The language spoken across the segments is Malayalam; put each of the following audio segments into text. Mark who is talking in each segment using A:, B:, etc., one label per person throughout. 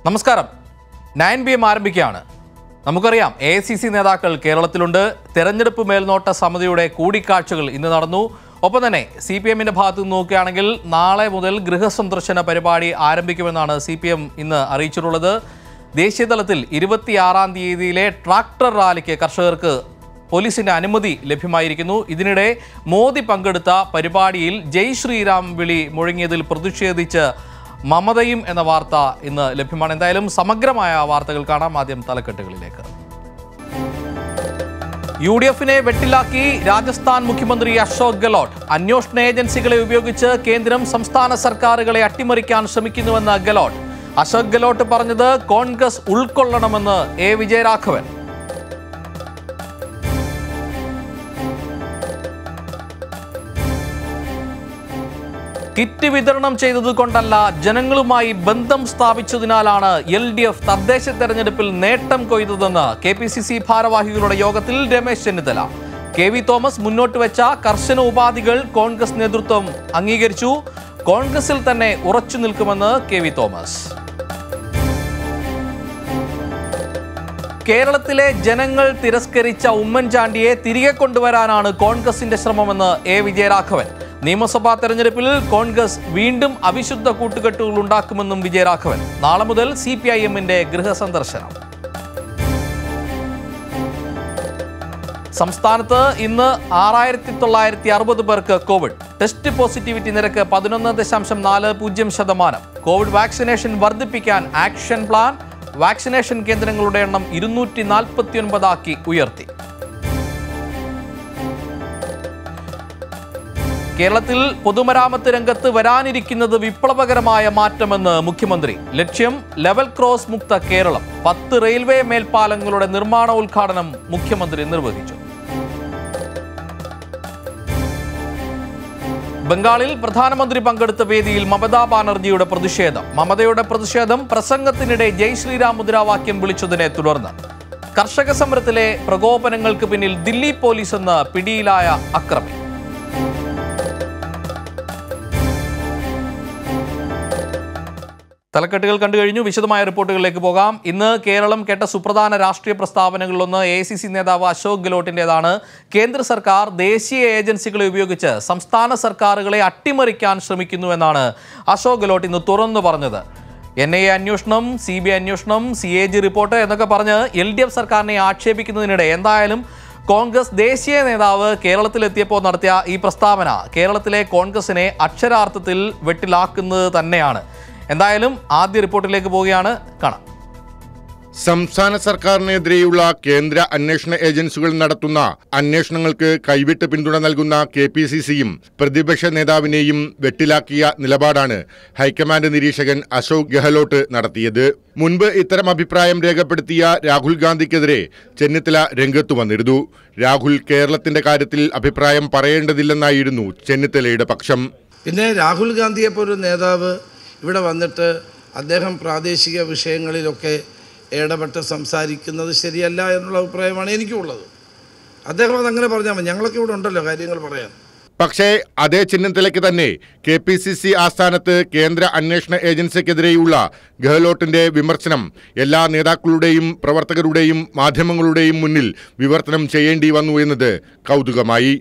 A: നമസ്കാരം. 9 ആരംഭിക്കുകയാണ്. നമുക്കറിയാം AICC നേതാക്കൾ കേരളത്തിലുണ്ട്. തെരഞ്ഞെടുപ്പ് മേൽനോട്ട സമിതിയുടെ കൂടിക്കാഴ്ചകൾ ഇന്ന് നടന്നു. ഒപ്പം തന്നെ CPMന്റെ ഭാഗത്ത് നിന്ന് നോക്കുകയാണെങ്കിൽ നാളെ മുതൽ ഗൃഹസന്ദർശന പരിപാടി ആരംഭിക്കുമെന്നാണ് CPM ഇന്ന് അറിയിച്ചിട്ടുള്ളത്. ദേശീയ തലത്തിൽ 26-ാം തീയതിയിലെ ട്രാക്ടർ റാലിക്ക് കർഷകർക്ക് പോലീസിന്റെ അനുമതി ലഭ്യമായിരിക്കുന്നു. ഇതിനിടെ മോദി പങ്കെടുത്ത പരിപാടിയിൽ ജയ് ശ്രീറാം വിളി മുഴങ്ങിയതിൽ പ്രതിഷേധിച്ച് മമതയും എന്ന വാർത്ത ഇന്ന് ലഭ്യമാണ്. എന്തായാലും സമഗ്രമായ വാർത്തകൾ കാണാം. ആദ്യം തലക്കെട്ടുകളിലേക്ക്. UDFനെ വെട്ടിലാക്കി രാജസ്ഥാൻ മുഖ്യമന്ത്രി അശോക് ഗെഹ്ലോട്ട്. അന്വേഷണ ഏജൻസികളെ ഉപയോഗിച്ച് കേന്ദ്രം സംസ്ഥാന സർക്കാരുകളെ അട്ടിമറിക്കാൻ ശ്രമിക്കുന്നുവെന്ന് ഗെഹ്ലോട്ട്. അശോക് ഗെഹ്ലോട്ട് പറഞ്ഞത് കോൺഗ്രസ് ഉൾക്കൊള്ളണമെന്ന് A. വിജയരാഘവൻ. കിറ്റ് വിതരണം ചെയ്തതുകൊണ്ടല്ല, ജനങ്ങളുമായി ബന്ധം സ്ഥാപിച്ചതിനാലാണ് LDF തദ്ദേശ തെരഞ്ഞെടുപ്പിൽ നേട്ടം കൊയ്തതെന്ന് KPCC ഭാരവാഹികളുടെ യോഗത്തിൽ രമേശ് ചെന്നിത്തല. KV തോമസ് മുന്നോട്ട് വെച്ച കർശന ഉപാധികൾ കോൺഗ്രസ് നേതൃത്വം അംഗീകരിച്ചു. കോൺഗ്രസിൽ തന്നെ ഉറച്ചു നിൽക്കുമെന്ന് KV തോമസ്. കേരളത്തിലെ ജനങ്ങൾ തിരസ്കരിച്ച ഉമ്മൻചാണ്ടിയെ തിരികെ കൊണ്ടുവരാനാണ് കോൺഗ്രസിന്റെ ശ്രമമെന്ന് A. വിജയരാഘവൻ. നിയമസഭാ തെരഞ്ഞെടുപ്പിൽ കോൺഗ്രസ് വീണ്ടും അവിശുദ്ധ കൂട്ടുകെട്ടുകൾ ഉണ്ടാക്കുമെന്നും വിജയരാഘവൻ. നാളെ മുതൽ CPIMന്റെ ഗൃഹസന്ദർശനം. സംസ്ഥാനത്ത് ഇന്ന് 6960 പേർക്ക് കോവിഡ്. ടെസ്റ്റ് പോസിറ്റിവിറ്റി നിരക്ക് 11.40%. കോവിഡ് വാക്സിനേഷൻ വർദ്ധിപ്പിക്കാൻ ആക്ഷൻ പ്ലാൻ. വാക്സിനേഷൻ കേന്ദ്രങ്ങളുടെ എണ്ണം 249 ഉയർത്തി. കേരളത്തിൽ പൊതുമരാമത്ത് രംഗത്ത് വരാനിരിക്കുന്നത് വിപ്ലവകരമായ മാറ്റമെന്ന് മുഖ്യമന്ത്രി. ലക്ഷ്യം ലെവൽ ക്രോസ് മുക്ത കേരളം. 10 റെയിൽവേ മേൽപ്പാലങ്ങളുടെ നിർമ്മാണ ഉദ്ഘാടനം മുഖ്യമന്ത്രി നിർവഹിച്ചു. ബംഗാളിൽ പ്രധാനമന്ത്രി പങ്കെടുത്ത വേദിയിൽ മമതാ ബാനർജിയുടെ പ്രതിഷേധം. മമതയുടെ പ്രതിഷേധം പ്രസംഗത്തിനിടെ ജയ് ശ്രീറാം മുദ്രാവാക്യം വിളിച്ചതിനെ തുടർന്ന്. കർഷക സമരത്തിലെ പ്രകോപനങ്ങൾക്ക് പിന്നിൽ ദില്ലി പോലീസ് എന്ന പിടിയിലായ അക്രമി. തലക്കെട്ടുകൾ കണ്ടു കഴിഞ്ഞു. വിശദമായ റിപ്പോർട്ടുകളിലേക്ക് പോകാം. ഇന്ന് കേരളം കേട്ട സുപ്രധാന രാഷ്ട്രീയ പ്രസ്താവനകളിലൊന്ന് AICC നേതാവ് അശോക് ഗെഹ്ലോട്ടിൻ്റെതാണ്. കേന്ദ്ര സർക്കാർ ദേശീയ ഏജൻസികളെ ഉപയോഗിച്ച് സംസ്ഥാന സർക്കാരുകളെ അട്ടിമറിക്കാൻ ശ്രമിക്കുന്നുവെന്നാണ് അശോക് ഗെഹ്ലോട്ട് ഇന്ന് തുറന്നു പറഞ്ഞത്. NIA അന്വേഷണം, CBI അന്വേഷണം, CAG റിപ്പോർട്ട് എന്നൊക്കെ പറഞ്ഞ് LDF സർക്കാരിനെ ആക്ഷേപിക്കുന്നതിനിടെ എന്തായാലും കോൺഗ്രസ് ദേശീയ നേതാവ് കേരളത്തിലെത്തിയപ്പോൾ നടത്തിയ ഈ പ്രസ്താവന കേരളത്തിലെ കോൺഗ്രസിനെ അക്ഷരാർത്ഥത്തിൽ വെട്ടിലാക്കുന്നത് തന്നെയാണ്. എന്തായാലും ആദ്യ റിപ്പോർട്ടിലേക്ക് പോവുകയാണ്. കാണാം.
B: സംസ്ഥാന സർക്കാരിനെതിരെയുള്ള കേന്ദ്ര അന്വേഷണ ഏജൻസികൾ നടത്തുന്ന അന്വേഷണങ്ങൾക്ക് കൈവിട്ട് പിന്തുണ നൽകുന്ന KPCCയും പ്രതിപക്ഷ നേതാവിനെയും വെട്ടിലാക്കിയ നിലപാടാണ് ഹൈക്കമാൻഡ് നിരീക്ഷകൻ അശോക് ഗെഹ്ലോട്ട് നടത്തിയത്. മുൻപ് ഇത്തരം അഭിപ്രായം രേഖപ്പെടുത്തിയ രാഹുൽ ഗാന്ധിക്കെതിരെ ചെന്നിത്തല രംഗത്തു വന്നിരുന്നു. രാഹുൽ കേരളത്തിന്റെ കാര്യത്തിൽ അഭിപ്രായം പറയേണ്ടതില്ലെന്നായിരുന്നു ചെന്നിത്തലയുടെ പക്ഷം.
C: പിന്നെ രാഹുൽ ഗാന്ധിയെപ്പോലൊരു നേതാവ് ഇവിടെ വന്നിട്ട് അദ്ദേഹം പ്രാദേശിക വിഷയങ്ങളിലൊക്കെ ഇടപെട്ട് സംസാരിക്കുന്നത് ശരിയല്ല എന്നുള്ള അഭിപ്രായമാണ് എനിക്കുള്ളത്. അദ്ദേഹം അതങ്ങനെ പറഞ്ഞാൽ മതി, ഞങ്ങളൊക്കെ ഇവിടെ ഉണ്ടല്ലോ കാര്യങ്ങൾ പറയാൻ.
B: പക്ഷേ അതേ ചെന്നിത്തലയ്ക്ക് തന്നെ KPCC ആസ്ഥാനത്ത് കേന്ദ്ര അന്വേഷണ ഏജൻസിക്കെതിരെയുള്ള ഗെഹ്ലോട്ടിന്റെ വിമർശനം എല്ലാ നേതാക്കളുടെയും പ്രവർത്തകരുടെയും മാധ്യമങ്ങളുടെയും മുന്നിൽ വിവർത്തനം ചെയ്യേണ്ടി വന്നു എന്നത് കൗതുകമായി.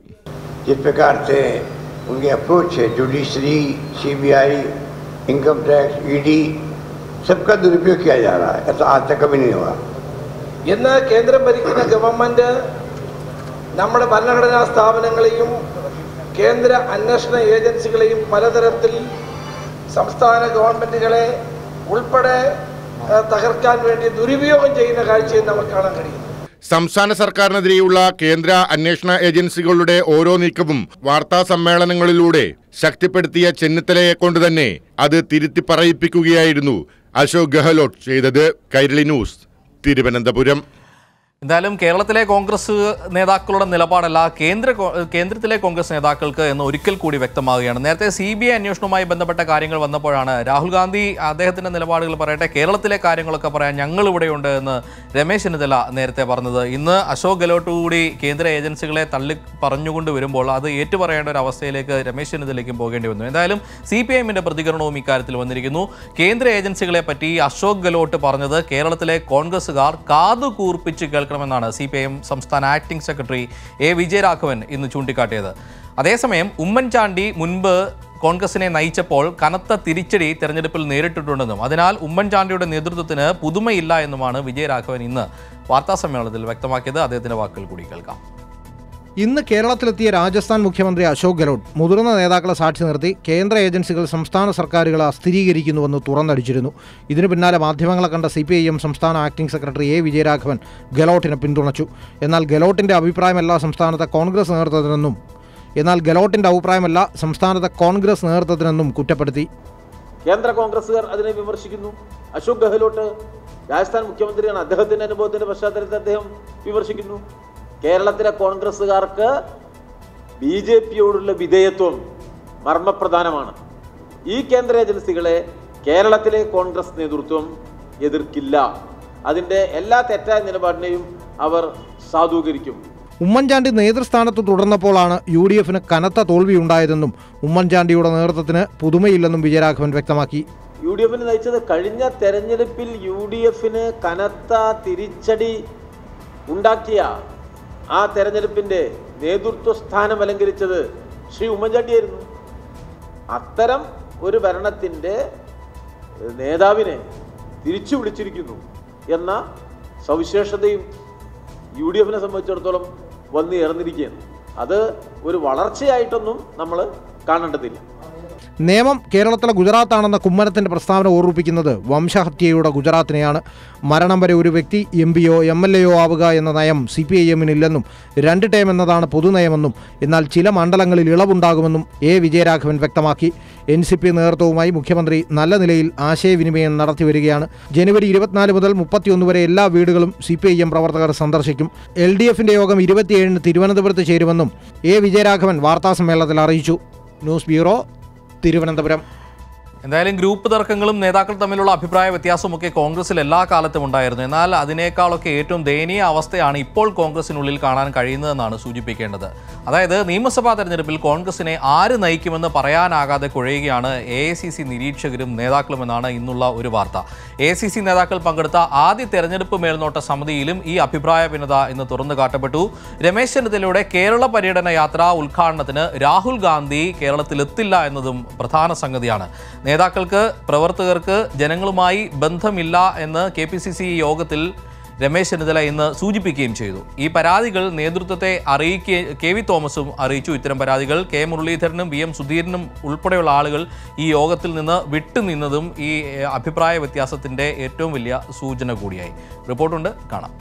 D: इनकम टैक्स, ED सबका दुरुपयोग किया जा रहा है. ऐसा आज तक कभी नहीं हुआ.
E: ഇന്ന് കേന്ദ്രം ഭരിക്കുന്ന ഗവൺമെന്റ് നമ്മുടെ ഭരണഘടനാ സ്ഥാപനങ്ങളെയും കേന്ദ്ര അന്വേഷണ ഏജൻസികളെയും പലതരത്തിൽ സംസ്ഥാന ഗവൺമെന്റുകളെ ഉൾപ്പെടെ തകർക്കാൻ വേണ്ടി ദുരുപയോഗം ചെയ്യുന്ന കാഴ്ചയും നമുക്ക് കാണാൻ കഴിയും.
B: സംസ്ഥാന സർക്കാരിനെതിരെയുള്ള കേന്ദ്ര അന്വേഷണ ഏജൻസികളുടെ ഓരോ നീക്കവും വാർത്താ സമ്മേളനങ്ങളിലൂടെ ശക്തിപ്പെടുത്തിയ ചെന്നിത്തലയെ കൊണ്ട് തന്നെ അത് തിരുത്തി പറയിപ്പിക്കുകയായിരുന്നു അശോക് ഗെഹ്ലോട്ട് ചെയ്തത്. കൈരളി ന്യൂസ്, തിരുവനന്തപുരം.
A: എന്തായാലും കേരളത്തിലെ കോൺഗ്രസ് നേതാക്കളുടെ നിലപാടല്ല കേന്ദ്രത്തിലെ കോൺഗ്രസ് നേതാക്കൾക്ക് എന്ന് ഒരിക്കൽ കൂടി വ്യക്തമാവുകയാണ്. നേരത്തെ CBI അന്വേഷണവുമായി ബന്ധപ്പെട്ട കാര്യങ്ങൾ വന്നപ്പോഴാണ് രാഹുൽ ഗാന്ധി അദ്ദേഹത്തിന്റെ നിലപാടുകൾ പറയട്ടെ, കേരളത്തിലെ കാര്യങ്ങളൊക്കെ പറയാൻ ഞങ്ങൾ ഇവിടെയുണ്ട് എന്ന് രമേശ് ചെന്നിത്തല നേരത്തെ പറഞ്ഞത്. ഇന്ന് അശോക് ഗെഹ്ലോട്ട് കൂടി കേന്ദ്ര ഏജൻസികളെ തള്ളി പറഞ്ഞുകൊണ്ട് വരുമ്പോൾ അത് ഏറ്റുപറയേണ്ട ഒരു അവസ്ഥയിലേക്ക് രമേശ് ചെന്നിത്തലയ്ക്കും പോകേണ്ടി വന്നു. എന്തായാലും CPIഎമ്മിന്റെ പ്രതികരണവും ഇക്കാര്യത്തിൽ വന്നിരിക്കുന്നു. കേന്ദ്ര ഏജൻസികളെ പറ്റി അശോക് ഗെഹ്ലോട്ട് പറഞ്ഞത് കേരളത്തിലെ കോൺഗ്രസുകാർ കാതുകൂർപ്പിച്ച് കേൾക്കണമെന്നാണ് CPIഎം സംസ്ഥാന ആക്ടിംഗ് സെക്രട്ടറി A. വിജയരാഘവൻ ഇന്ന് ചൂണ്ടിക്കാട്ടിയത്. അതേസമയം ഉമ്മൻചാണ്ടി മുൻപ് കോൺഗ്രസിനെ നയിച്ചപ്പോൾ കനത്ത തിരിച്ചടി തെരഞ്ഞെടുപ്പിൽ നേരിട്ടിട്ടുണ്ടെന്നും അതിനാൽ ഉമ്മൻചാണ്ടിയുടെ നേതൃത്വത്തിന് പുതുമയില്ല എന്നുമാണ് വിജയരാഘവൻ ഇന്ന് വാർത്താസമ്മേളനത്തിൽ വ്യക്തമാക്കിയത്. അദ്ദേഹത്തിന്റെ വാക്കുകൾ കൂടി കേൾക്കാം.
F: ഇന്ന് കേരളത്തിലെത്തിയ രാജസ്ഥാൻ മുഖ്യമന്ത്രി അശോക് ഗെഹ്ലോട്ട് മുതിർന്ന നേതാക്കളെ സാക്ഷി നിർത്തി കേന്ദ്ര ഏജൻസികൾ സംസ്ഥാന സർക്കാരുകളെ അസ്ഥിരീകരിക്കുന്നുവെന്ന് തുറന്നടിച്ചിരുന്നു. ഇതിനു പിന്നാലെ മാധ്യമങ്ങളെ കണ്ട CPIഎം സംസ്ഥാന ആക്ടിംഗ് സെക്രട്ടറി A. വിജയരാഘവൻ ഗെഹ്ലോട്ടിനെ പിന്തുണച്ചു. എന്നാൽ ഗെഹ്ലോട്ടിന്റെ അഭിപ്രായമല്ല സംസ്ഥാനത്തെ കോൺഗ്രസ് നേതൃത്വത്തിനെന്നും കുറ്റപ്പെടുത്തി.
G: കേന്ദ്ര കോൺഗ്രസുകാർ അതിനെ വിമർശിക്കുന്നു. അശോക് ഗെഹ്ലോട്ട് രാജസ്ഥാൻ മുഖ്യമന്ത്രിയാണ്, അദ്ദേഹത്തിന്റെ അനുഭവത്തിന്റെ പശ്ചാത്തലത്തിൽ അദ്ദേഹം വിമർശിക്കുന്നു. കേരളത്തിലെ കോൺഗ്രസുകാർക്ക് BJPയോടുള്ള വിധേയത്വം മർമ്മപ്രധാനമാണ്. ഈ കേന്ദ്ര ഏജൻസികളെ കേരളത്തിലെ കോൺഗ്രസ് നേതൃത്വം എതിർക്കില്ല. അതിൻ്റെ എല്ലാ തെറ്റായ നിലപാടിനെയും അവർ സാധൂകരിക്കും.
F: ഉമ്മൻചാണ്ടി നേതൃസ്ഥാനത്ത് തുടർന്നപ്പോഴാണ് UDFന് കനത്ത തോൽവിയുണ്ടായതെന്നും ഉമ്മൻചാണ്ടിയുടെ നേതൃത്വത്തിന് പുതുമയില്ലെന്നും വിജയരാഘവൻ വ്യക്തമാക്കി.
G: UDFന് നയിച്ചത് കഴിഞ്ഞ തെരഞ്ഞെടുപ്പിൽ UDFന് കനത്ത തിരിച്ചടി ഉണ്ടാക്കിയ ആ തെരഞ്ഞെടുപ്പിൻ്റെ നേതൃത്വ സ്ഥാനം അലങ്കരിച്ചത് ശ്രീ ഉമ്മൻചാണ്ടിയായിരുന്നു. അത്തരം ഒരു ഭരണത്തിൻ്റെ നേതാവിനെ തിരിച്ചു വിളിച്ചിരിക്കുന്നു എന്ന സവിശേഷതയും UDFനെ സംബന്ധിച്ചിടത്തോളം വന്നു ചേർന്നിരിക്കുകയാണ്. അത് ഒരു വളർച്ചയായിട്ടൊന്നും നമ്മൾ കാണേണ്ടതില്ല.
F: നിയമം കേരളത്തിലെ ഗുജറാത്താണെന്ന കുമ്മനത്തിൻ്റെ പ്രസ്താവന ഓർമ്മിപ്പിക്കുന്നത് വംശഹത്യയുടെ ഗുജറാത്തിനെയാണ്. മരണം വരെ ഒരു വ്യക്തി MPയോ MLAയോ ആവുക എന്ന നയം CPIഎമ്മിനില്ലെന്നും 2 ടേം എന്നതാണ് പൊതുനയമെന്നും എന്നാൽ ചില മണ്ഡലങ്ങളിൽ ഇളവുണ്ടാകുമെന്നും A. വിജയരാഘവൻ വ്യക്തമാക്കി. NCP നേതൃത്വവുമായി മുഖ്യമന്ത്രി നല്ല നിലയിൽ ആശയവിനിമയം നടത്തി വരികയാണ്. ജനുവരി 24 മുതൽ 31 വരെ എല്ലാ വീടുകളും CPIഎം പ്രവർത്തകർ സന്ദർശിക്കും. LDFിൻ്റെ യോഗം 27-ന് തിരുവനന്തപുരത്ത് ചേരുമെന്നും A. വിജയരാഘവൻ വാർത്താസമ്മേളനത്തിൽ അറിയിച്ചു. News bureau, Thiruvananthapuram.
A: എന്തായാലും ഗ്രൂപ്പ് തർക്കങ്ങളും നേതാക്കൾ തമ്മിലുള്ള അഭിപ്രായ വ്യത്യാസമൊക്കെ കോൺഗ്രസിൽ എല്ലാ കാലത്തും ഉണ്ടായിരുന്നു. എന്നാൽ അതിനേക്കാളൊക്കെ ഏറ്റവും ദയനീയ അവസ്ഥയാണ് ഇപ്പോൾ കോൺഗ്രസിനുള്ളിൽ കാണാൻ കഴിയുന്നതെന്നാണ് സൂചിപ്പിക്കേണ്ടത്. അതായത് നിയമസഭാ തെരഞ്ഞെടുപ്പിൽ കോൺഗ്രസിനെ ആര് നയിക്കുമെന്ന് പറയാനാകാതെ കുഴയുകയാണ് AICC നിരീക്ഷകരും നേതാക്കളുമെന്നാണ് ഇന്നുള്ള ഒരു വാർത്ത. AICC നേതാക്കൾ പങ്കെടുത്ത ആദ്യ തെരഞ്ഞെടുപ്പ് മേൽനോട്ട സമിതിയിലും ഈ അഭിപ്രായ ഭിന്നത ഇന്ന് തുറന്നു കാട്ടപ്പെട്ടു. രമേശ് ചെന്നിത്തലയുടെ കേരള പര്യടന യാത്ര ഉദ്ഘാടനത്തിന് രാഹുൽ ഗാന്ധി കേരളത്തിലെത്തില്ല എന്നതും പ്രധാന സംഗതിയാണ്. നേതാക്കൾക്ക് പ്രവർത്തകർക്ക് ജനങ്ങളുമായി ബന്ധമില്ല എന്ന് KPCC യോഗത്തിൽ രമേശ് ചെന്നിത്തല ഇന്ന് സൂചിപ്പിക്കുകയും ചെയ്തു. ഈ പരാതികൾ നേതൃത്വത്തെ KV തോമസും അറിയിച്ചു. ഇത്തരം പരാതികൾ K. മുരളീധരനും VM സുധീരനും ഉൾപ്പെടെയുള്ള ആളുകൾ ഈ യോഗത്തിൽ നിന്ന് വിട്ടുനിന്നതും ഈ അഭിപ്രായ വ്യത്യാസത്തിൻ്റെ ഏറ്റവും വലിയ സൂചന കൂടിയായി. റിപ്പോർട്ടുണ്ട്, കാണാം.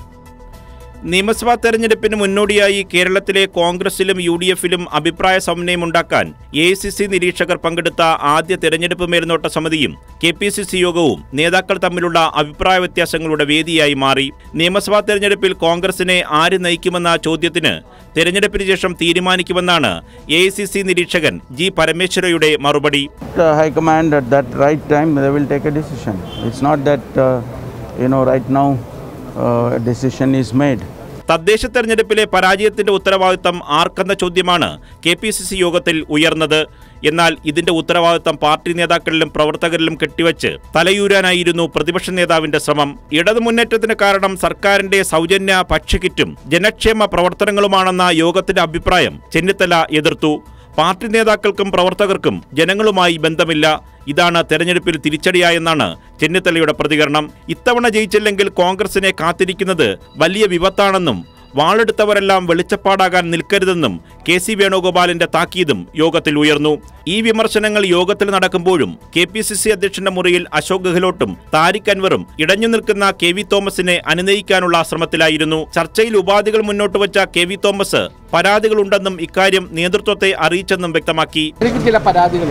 H: നിയമസഭാ തെരഞ്ഞെടുപ്പിന് മുന്നോടിയായി കേരളത്തിലെ കോൺഗ്രസിലും UDFിലും അഭിപ്രായ സമന്വയമുണ്ടാക്കാൻ AICC നിരീക്ഷകർ പങ്കെടുത്ത ആദ്യ തെരഞ്ഞെടുപ്പ് മേൽനോട്ട സമിതിയും KPCC യോഗവും നേതാക്കൾ തമ്മിലുള്ള അഭിപ്രായ വ്യത്യാസങ്ങളുടെ വേദിയായി മാറി. നിയമസഭാ തെരഞ്ഞെടുപ്പിൽ കോൺഗ്രസിനെ ആര് നയിക്കുമെന്ന ചോദ്യത്തിന് തെരഞ്ഞെടുപ്പിന് ശേഷം തീരുമാനിക്കുമെന്നാണ് AICC നിരീക്ഷകൻ G. പരമേശ്വരയുടെ മറുപടി.
I: High command at that right time they will take a decision. It's not that right now a decision is made.
H: തദ്ദേശ തെരഞ്ഞെടുപ്പിലെ പരാജയത്തിന്റെ ഉത്തരവാദിത്തം ആർക്കെന്ന ചോദ്യമാണ് KPCC യോഗത്തിൽ ഉയർന്നത്. എന്നാൽ ഇതിന്റെ ഉത്തരവാദിത്തം പാർട്ടി നേതാക്കളിലും പ്രവർത്തകരിലും കെട്ടിവെച്ച് തലയൂരാനായിരുന്നു പ്രതിപക്ഷ നേതാവിന്റെ ശ്രമം. ഇടതുമുന്നേറ്റത്തിന് കാരണം സർക്കാരിന്റെ സൗജന്യ ഭക്ഷ്യക്കിറ്റും ജനക്ഷേമ പ്രവർത്തനങ്ങളുമാണെന്ന യോഗത്തിന്റെ അഭിപ്രായം ചെന്നിത്തല എതിർത്തു. പാർട്ടി നേതാക്കൾക്കും പ്രവർത്തകർക്കും ജനങ്ങളുമായി ബന്ധമില്ല. ഇതാണ് തെരഞ്ഞെടുപ്പിൽ തിരിച്ചടിയായെന്നാണ് ചെന്നിത്തലയുടെ പ്രതികരണം. ഇത്തവണ ജയിച്ചില്ലെങ്കിൽ കോൺഗ്രസിനെ കാത്തിരിക്കുന്നത് വലിയ വിപത്താണെന്നും വാളെടുത്തവരെല്ലാം വെളിച്ചപ്പാടാകാൻ നിൽക്കരുതെന്നും KC വേണുഗോപാലിന്റെ താക്കീതും യോഗത്തിൽ ഉയർന്നു. ഈ വിമർശനങ്ങൾ യോഗത്തിൽ നടക്കുമ്പോഴും KPCC അധ്യക്ഷന്റെ മുറിയിൽ അശോക് ഗെഹ്ലോട്ടും താരിഖ് അൻവറും ഇടഞ്ഞു നിൽക്കുന്ന KV തോമസിനെ അനുനയിക്കാനുള്ള ശ്രമത്തിലായിരുന്നു. ചർച്ചയിൽ ഉപാധികൾ മുന്നോട്ട് വച്ച KV തോമസ് പരാതികളുണ്ടെന്നും ഇക്കാര്യം നേതൃത്വത്തെ അറിയിച്ചെന്നും വ്യക്തമാക്കി.
E: എനിക്ക് ചില പരാതികളുണ്ട്,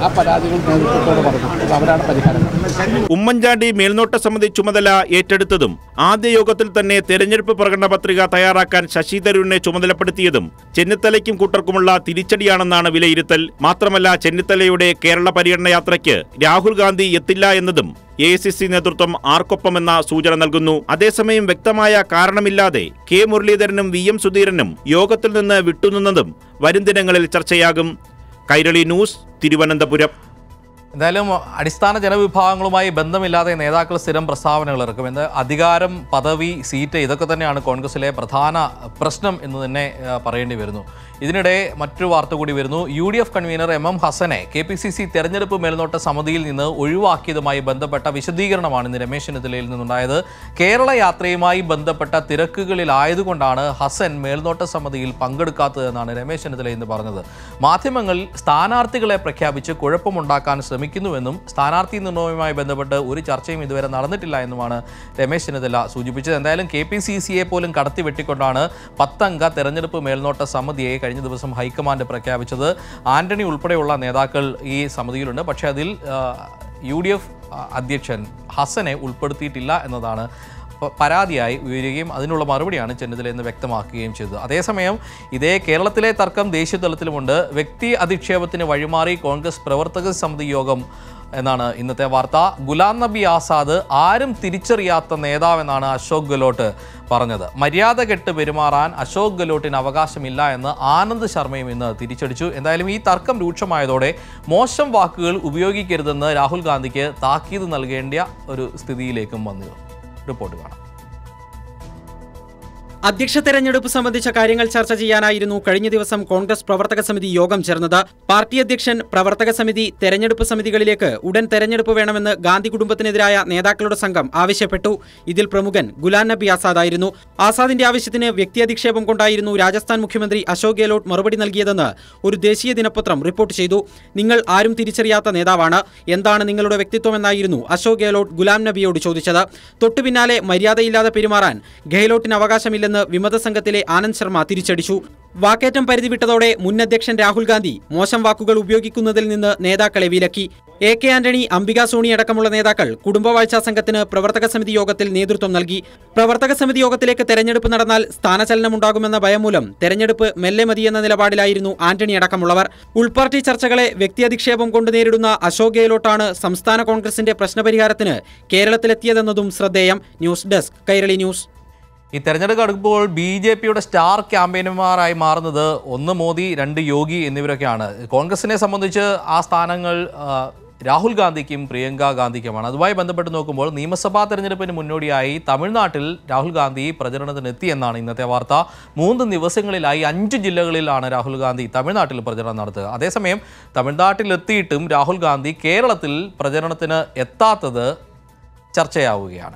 J: ആ പരാതികൾ നേതൃത്വത്തോട് പറഞ്ഞു. അവരാണ് പരിഹാരം.
H: ഉമ്മൻചാണ്ടി മേൽനോട്ട സമിതി ചുമതല ഏറ്റെടുത്തതും ആദ്യ യോഗത്തിൽ തന്നെ തെരഞ്ഞെടുപ്പ് പ്രകടന പത്രിക തയ്യാറാക്കാൻ ശശി തരൂരിനെ ചുമതലപ്പെടുത്തിയതും ചെന്നിത്തലയ്ക്കും കൂട്ടർക്കുമുള്ള തിരിച്ചടിയാണെന്നാണ് വിലയിരുത്തൽ. മാത്രമല്ല, ചെന്നിത്തലയുടെ കേരള പര്യടന യാത്രയ്ക്ക് രാഹുൽ ഗാന്ധി എത്തില്ല എന്നതും AICC നേതൃത്വം ആർക്കൊപ്പമെന്ന സൂചന നൽകുന്നു. അതേസമയം വ്യക്തമായ കാരണമില്ലാതെ കെ മുരളീധരനും VM സുധീരനും യോഗത്തിൽ നിന്ന് വിട്ടുനിന്നതും വരും ദിനങ്ങളിൽ ചർച്ചയാകും. കൈരളി ന്യൂസ്, തിരുവനന്തപുരം.
A: എന്തായാലും അടിസ്ഥാന ജനവിഭാഗങ്ങളുമായി ബന്ധമില്ലാതെ നേതാക്കൾ സ്ഥിരം പ്രസ്താവനകൾ ഇറക്കും. അധികാരം, പദവി, സീറ്റ് ഇതൊക്കെ തന്നെയാണ് കോൺഗ്രസിലെ പ്രധാന പ്രശ്നം എന്ന് തന്നെ പറയേണ്ടി വരുന്നു. ഇതിനിടെ മറ്റൊരു വാർത്ത കൂടി വരുന്നു. UDF കൺവീനർ MM ഹസനെ KPCC തെരഞ്ഞെടുപ്പ് മേൽനോട്ട സമിതിയിൽ നിന്ന് ഒഴിവാക്കിയതുമായി ബന്ധപ്പെട്ട വിശദീകരണമാണ് ഇന്ന് രമേശ് ചെന്നിത്തലയിൽ നിന്നുണ്ടായത്. കേരള യാത്രയുമായി ബന്ധപ്പെട്ട തിരക്കുകളിലായതുകൊണ്ടാണ് ഹസൻ മേൽനോട്ട സമിതിയിൽ പങ്കെടുക്കാത്തതെന്നാണ് രമേശ് ചെന്നിത്തല ഇന്ന് പറഞ്ഞത്. മാധ്യമങ്ങൾ സ്ഥാനാർത്ഥികളെ പ്രഖ്യാപിച്ച് കുഴപ്പമുണ്ടാക്കാൻ ശ്രമിക്കുന്നുവെന്നും സ്ഥാനാർത്ഥി നിർണയവുമായി ബന്ധപ്പെട്ട് ഒരു ചർച്ചയും ഇതുവരെ നടന്നിട്ടില്ല എന്നുമാണ് രമേശ് ചെന്നിത്തല സൂചിപ്പിച്ചത്. എന്തായാലും KPCCയെ പോലും കടത്തിവെട്ടിക്കൊണ്ടാണ് 10 അംഗ തെരഞ്ഞെടുപ്പ് മേൽനോട്ട സമിതിയെ കഴിഞ്ഞ ദിവസം ഹൈക്കമാൻഡ് പ്രഖ്യാപിച്ചത്. ആന്റണി ഉൾപ്പെടെയുള്ള നേതാക്കൾ ഈ സമിതിയിലുണ്ട്. പക്ഷേ അതിൽ UDF അധ്യക്ഷൻ ഹസനെ ഉൾപ്പെടുത്തിയിട്ടില്ല എന്നതാണ് പരാതിയായി ഉയരുകയും അതിനുള്ള മറുപടിയാണ് ചെന്നിത്തല എന്ന് വ്യക്തമാക്കുകയും ചെയ്തത്. അതേസമയം ഇതേ കേരളത്തിലെ തർക്കം ദേശീയ തലത്തിലുമുണ്ട്. വ്യക്തി അധിക്ഷേപത്തിന് വഴിമാറി കോൺഗ്രസ് പ്രവർത്തക സമിതി യോഗം എന്നാണ് ഇന്നത്തെ വാർത്ത. ഗുലാം നബി ആസാദ് ആരും തിരിച്ചറിയാത്ത നേതാവെന്നാണ് അശോക് ഗെഹ്ലോട്ട് പറഞ്ഞത്. മര്യാദ കെട്ട് പെരുമാറാൻ അശോക് ഗെഹ്ലോട്ടിന് അവകാശമില്ല എന്ന് ആനന്ദ് ശർമ്മയും ഇന്ന് തിരിച്ചടിച്ചു. എന്തായാലും ഈ തർക്കം രൂക്ഷമായതോടെ മോശം വാക്കുകൾ ഉപയോഗിക്കരുതെന്ന് രാഹുൽ ഗാന്ധിക്ക് താക്കീത് നൽകേണ്ട ഒരു സ്ഥിതിയിലേക്കും വന്നു. റിപ്പോർട്ട് കാണാം.
K: അധ്യക്ഷ തെരഞ്ഞെടുപ്പ് സംബന്ധിച്ച കാര്യങ്ങൾ ചർച്ച ചെയ്യാനായിരുന്നു കഴിഞ്ഞ ദിവസം കോൺഗ്രസ് പ്രവർത്തക സമിതി യോഗം ചേർന്നത്. പാർട്ടി അധ്യക്ഷൻ പ്രവർത്തക സമിതി തെരഞ്ഞെടുപ്പ് സമിതികളിലേക്ക് ഉടൻ തെരഞ്ഞെടുപ്പ് വേണമെന്ന് ഗാന്ധി കുടുംബത്തിനെതിരായ നേതാക്കളുടെ സംഘം ആവശ്യപ്പെട്ടു. ഇതിൽ പ്രമുഖൻ ഗുലാം നബി ആസാദ് ആയിരുന്നു. ആസാദിന്റെ ആവശ്യത്തിന് വ്യക്തി അധിക്ഷേപം കൊണ്ടായിരുന്നു രാജസ്ഥാൻ മുഖ്യമന്ത്രി അശോക് ഗെഹ്ലോട്ട് മറുപടി നൽകിയതെന്ന് ഒരു ദേശീയ ദിനപത്രം റിപ്പോർട്ട് ചെയ്തു. നിങ്ങൾ ആരും തിരിച്ചറിയാത്ത നേതാവാണ്, എന്താണ് നിങ്ങളുടെ വ്യക്തിത്വമെന്നായിരുന്നു അശോക് ഗെഹ്ലോട്ട് ഗുലാം നബിയോട് ചോദിച്ചത്. തൊട്ടുപിന്നാലെ മര്യാദയില്ലാതെ പെരുമാറാൻ ഗെഹ്ലോട്ടിന് അവകാശമില്ലെന്ന് വിമത സംഘത്തിലെ ആനന്ദ് ശർമ്മ തിരിച്ചടിച്ചു. വാക്കേറ്റം പരിധി വിട്ടതോടെ മുൻ അധ്യക്ഷൻ രാഹുൽ ഗാന്ധി മോശം വാക്കുകൾ ഉപയോഗിക്കുന്നതിൽ നിന്ന് നേതാക്കളെ വിലക്കി. AK ആന്റണി, അംബിക സോണി അടക്കമുള്ള നേതാക്കൾ കുടുംബവാഴ്ചാ സംഘത്തിന് പ്രവർത്തക സമിതി യോഗത്തിൽ നേതൃത്വം നൽകി. പ്രവർത്തക സമിതി യോഗത്തിലേക്ക് തെരഞ്ഞെടുപ്പ് നടന്നാൽ സ്ഥാനചലനമുണ്ടാകുമെന്ന ഭയം മൂലം തെരഞ്ഞെടുപ്പ് മെല്ലെ മതിയെന്ന നിലപാടിലായിരുന്നു ആന്റണി അടക്കമുള്ളവർ. ഉൾപാർട്ടി ചർച്ചകളെ വ്യക്തിയധിക്ഷേപം കൊണ്ട് നേരിടുന്ന അശോക് ഗെഹ്ലോട്ടാണ് സംസ്ഥാന കോൺഗ്രസിന്റെ പ്രശ്നപരിഹാരത്തിന് കേരളത്തിലെത്തിയതെന്നതും ശ്രദ്ധേയം. News desk, Kairali news.
A: ഈ തെരഞ്ഞെടുപ്പ് അടുക്കുമ്പോൾ BJPയുടെ സ്റ്റാർ ക്യാമ്പയിനർമാരായി മാറുന്നത് 1 മോദി, 2 യോഗി എന്നിവരൊക്കെയാണ്. കോൺഗ്രസിനെ സംബന്ധിച്ച് ആ സ്ഥാനങ്ങൾ രാഹുൽ ഗാന്ധിക്കും പ്രിയങ്ക ഗാന്ധിക്കുമാണ്. അതുമായി ബന്ധപ്പെട്ട് നോക്കുമ്പോൾ നിയമസഭാ തെരഞ്ഞെടുപ്പിന് മുന്നോടിയായി തമിഴ്നാട്ടിൽ രാഹുൽ ഗാന്ധി പ്രചരണത്തിനെത്തി എന്നാണ് ഇന്നത്തെ വാർത്ത. 3 ദിവസങ്ങളിലായി 5 ജില്ലകളിലാണ് രാഹുൽ ഗാന്ധി തമിഴ്നാട്ടിൽ പ്രചരണം നടത്തുക. അതേസമയം തമിഴ്നാട്ടിലെത്തിയിട്ടും രാഹുൽ ഗാന്ധി കേരളത്തിൽ പ്രചരണത്തിന് എത്താത്തത് ചർച്ചയാവുകയാണ്.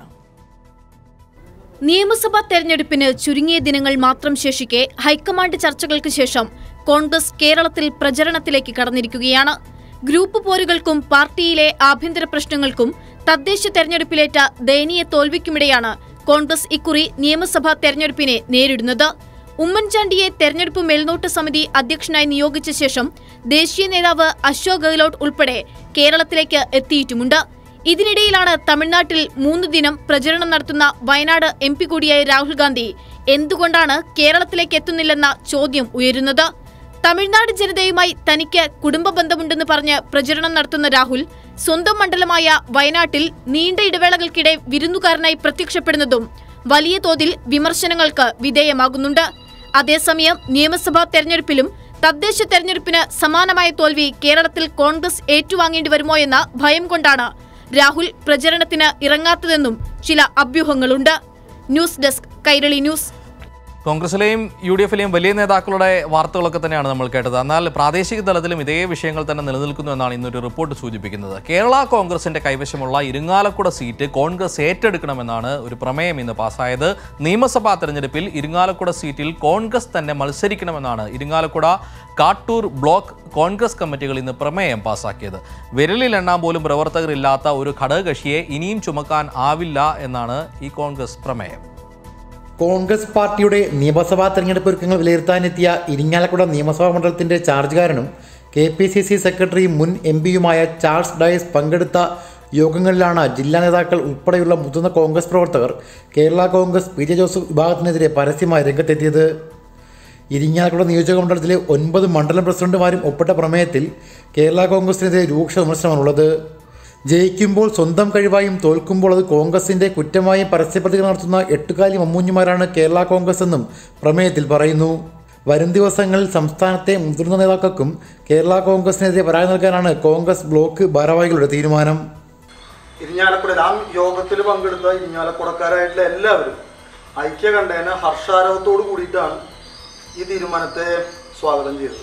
L: നിയമസഭാ തെരഞ്ഞെടുപ്പിന് ചുരുങ്ങിയ ദിനങ്ങൾ മാത്രം ശേഷിക്കെ ഹൈക്കമാൻഡ് ചർച്ചകൾക്ക് ശേഷം കോൺഗ്രസ് കേരളത്തിൽ പ്രചരണത്തിലേക്ക് കടന്നിരിക്കുകയാണ്. ഗ്രൂപ്പ് പോരുകൾക്കും പാർട്ടിയിലെ ആഭ്യന്തര പ്രശ്നങ്ങൾക്കും തദ്ദേശ തെരഞ്ഞെടുപ്പിലേറ്റ ദയനീയ തോൽവിക്കുമിടെയാണ് കോൺഗ്രസ് ഇക്കുറി നിയമസഭാ തെരഞ്ഞെടുപ്പിനെ നേരിടുന്നത്. ഉമ്മൻചാണ്ടിയെ തെരഞ്ഞെടുപ്പ് മേൽനോട്ട സമിതി അധ്യക്ഷനായി നിയോഗിച്ച ശേഷം ദേശീയ നേതാവ് അശോക് ഗെഹ്ലോട്ട് ഉൾപ്പെടെ കേരളത്തിലേക്ക് എത്തിയിട്ടുമുണ്ട്. ഇതിനിടയിലാണ് തമിഴ്നാട്ടിൽ 3 ദിനം പ്രചരണം നടത്തുന്ന വയനാട് MP കൂടിയായ രാഹുൽ ഗാന്ധി എന്തുകൊണ്ടാണ് കേരളത്തിലേക്ക് എത്തുന്നില്ലെന്ന ചോദ്യം ഉയരുന്നത്. തമിഴ്നാട് ജനതയുമായി തനിക്ക് കുടുംബ ബന്ധമുണ്ടെന്ന് പറഞ്ഞ് പ്രചരണം നടത്തുന്ന രാഹുൽ സ്വന്തം മണ്ഡലമായ വയനാട്ടിൽ നീണ്ട ഇടവേളകൾക്കിടെ വിരുന്നുകാരനായി പ്രത്യക്ഷപ്പെടുന്നതും വലിയ തോതിൽ വിമർശനങ്ങൾക്ക് വിധേയമാകുന്നുണ്ട്. അതേസമയം നിയമസഭാ തെരഞ്ഞെടുപ്പിലും തദ്ദേശ തെരഞ്ഞെടുപ്പിന് സമാനമായ തോൽവി കേരളത്തിൽ കോൺഗ്രസ് ഏറ്റുവാങ്ങേണ്ടി വരുമോ എന്ന ഭയം കൊണ്ടാണ് രാഹുൽ പ്രചരണത്തിന് ഇറങ്ങാത്തതെന്നും ചില അഭ്യൂഹങ്ങളുണ്ട്. News desk, Kairali news.
A: കോൺഗ്രസിലെയും UDFിലെയും വലിയ നേതാക്കളുടെ വാർത്തകളൊക്കെ തന്നെയാണ് നമ്മൾ കേട്ടത്. എന്നാൽ പ്രാദേശിക തലത്തിലും ഇതേ വിഷയങ്ങൾ തന്നെ നിലനിൽക്കുന്നു എന്നാണ് ഇന്നൊരു റിപ്പോർട്ട് സൂചിപ്പിക്കുന്നത്. കേരള കോൺഗ്രസിന്റെ കൈവശമുള്ള ഇരിങ്ങാലക്കുട സീറ്റ് കോൺഗ്രസ് ഏറ്റെടുക്കണമെന്നാണ് ഒരു പ്രമേയം ഇന്ന് പാസ്സായത്. നിയമസഭാ തെരഞ്ഞെടുപ്പിൽ ഇരിങ്ങാലക്കുട സീറ്റിൽ കോൺഗ്രസ് തന്നെ മത്സരിക്കണമെന്നാണ് ഇരിങ്ങാലക്കുട, കാട്ടൂർ ബ്ലോക്ക് കോൺഗ്രസ് കമ്മിറ്റികൾ ഇന്ന് പ്രമേയം പാസ്സാക്കിയത്. വിരലിൽ എണ്ണാൻ പോലും പ്രവർത്തകരില്ലാത്ത ഒരു ഘടകകക്ഷിയെ ഇനിയും ചുമക്കാൻ ആവില്ല എന്നാണ് ഈ കോൺഗ്രസ് പ്രമേയം.
M: കോൺഗ്രസ് പാർട്ടിയുടെ നിയമസഭാ തെരഞ്ഞെടുപ്പ് ഒരുക്കങ്ങൾ വിലയിരുത്താനെത്തിയ ഇരിങ്ങാലക്കുട നിയമസഭാ മണ്ഡലത്തിന്റെ ചാർജുകാരനും KPCC സെക്രട്ടറി മുൻ MP-യുമായ ചാൾസ് ഡയസ് പങ്കെടുത്ത യോഗങ്ങളിലാണ് ജില്ലാ നേതാക്കൾ ഉൾപ്പെടെയുള്ള മുതിർന്ന കോൺഗ്രസ് പ്രവർത്തകർ കേരള കോൺഗ്രസ് PJ ജോസഫ് വിഭാഗത്തിനെതിരെ പരസ്യമായി രംഗത്തെത്തിയത്. ഇരിങ്ങാലക്കുട നിയോജകമണ്ഡലത്തിലെ 9 മണ്ഡലം പ്രസിഡന്റുമാരും ഒപ്പിട്ട പ്രമേയത്തിൽ കേരള കോൺഗ്രസിനെതിരെ രൂക്ഷ വിമർശനമാണുള്ളത്. ജയിക്കുമ്പോൾ സ്വന്തം കഴിവായും തോൽക്കുമ്പോൾ അത് കോൺഗ്രസിന്റെ കുറ്റമായും പരസ്യപ്രതികരണം നടത്തുന്ന എട്ടുകാലി മമ്മൂഞ്ഞുമാരാണ് കേരള കോൺഗ്രസ് എന്നും പ്രമേയത്തിൽ പറയുന്നു. വരും ദിവസങ്ങളിൽ സംസ്ഥാനത്തെ മുതിർന്ന നേതാക്കൾക്കും കേരള കോൺഗ്രസിനെതിരെ പരാതി നൽകാനാണ് കോൺഗ്രസ് ബ്ലോക്ക് ഭാരവാഹികളുടെ തീരുമാനം.
N: ഇരിങ്ങാലക്കുട യോഗത്തിൽ പങ്കെടുത്ത ഇരിങ്ങാലക്കുടക്കാരായിട്ടുള്ള എല്ലാവരും ഐക്യകണ്ഠേന ഹർഷാരവത്തോടു കൂടിയിട്ടാണ് ഈ തീരുമാനത്തെ സ്വാഗതം ചെയ്തത്.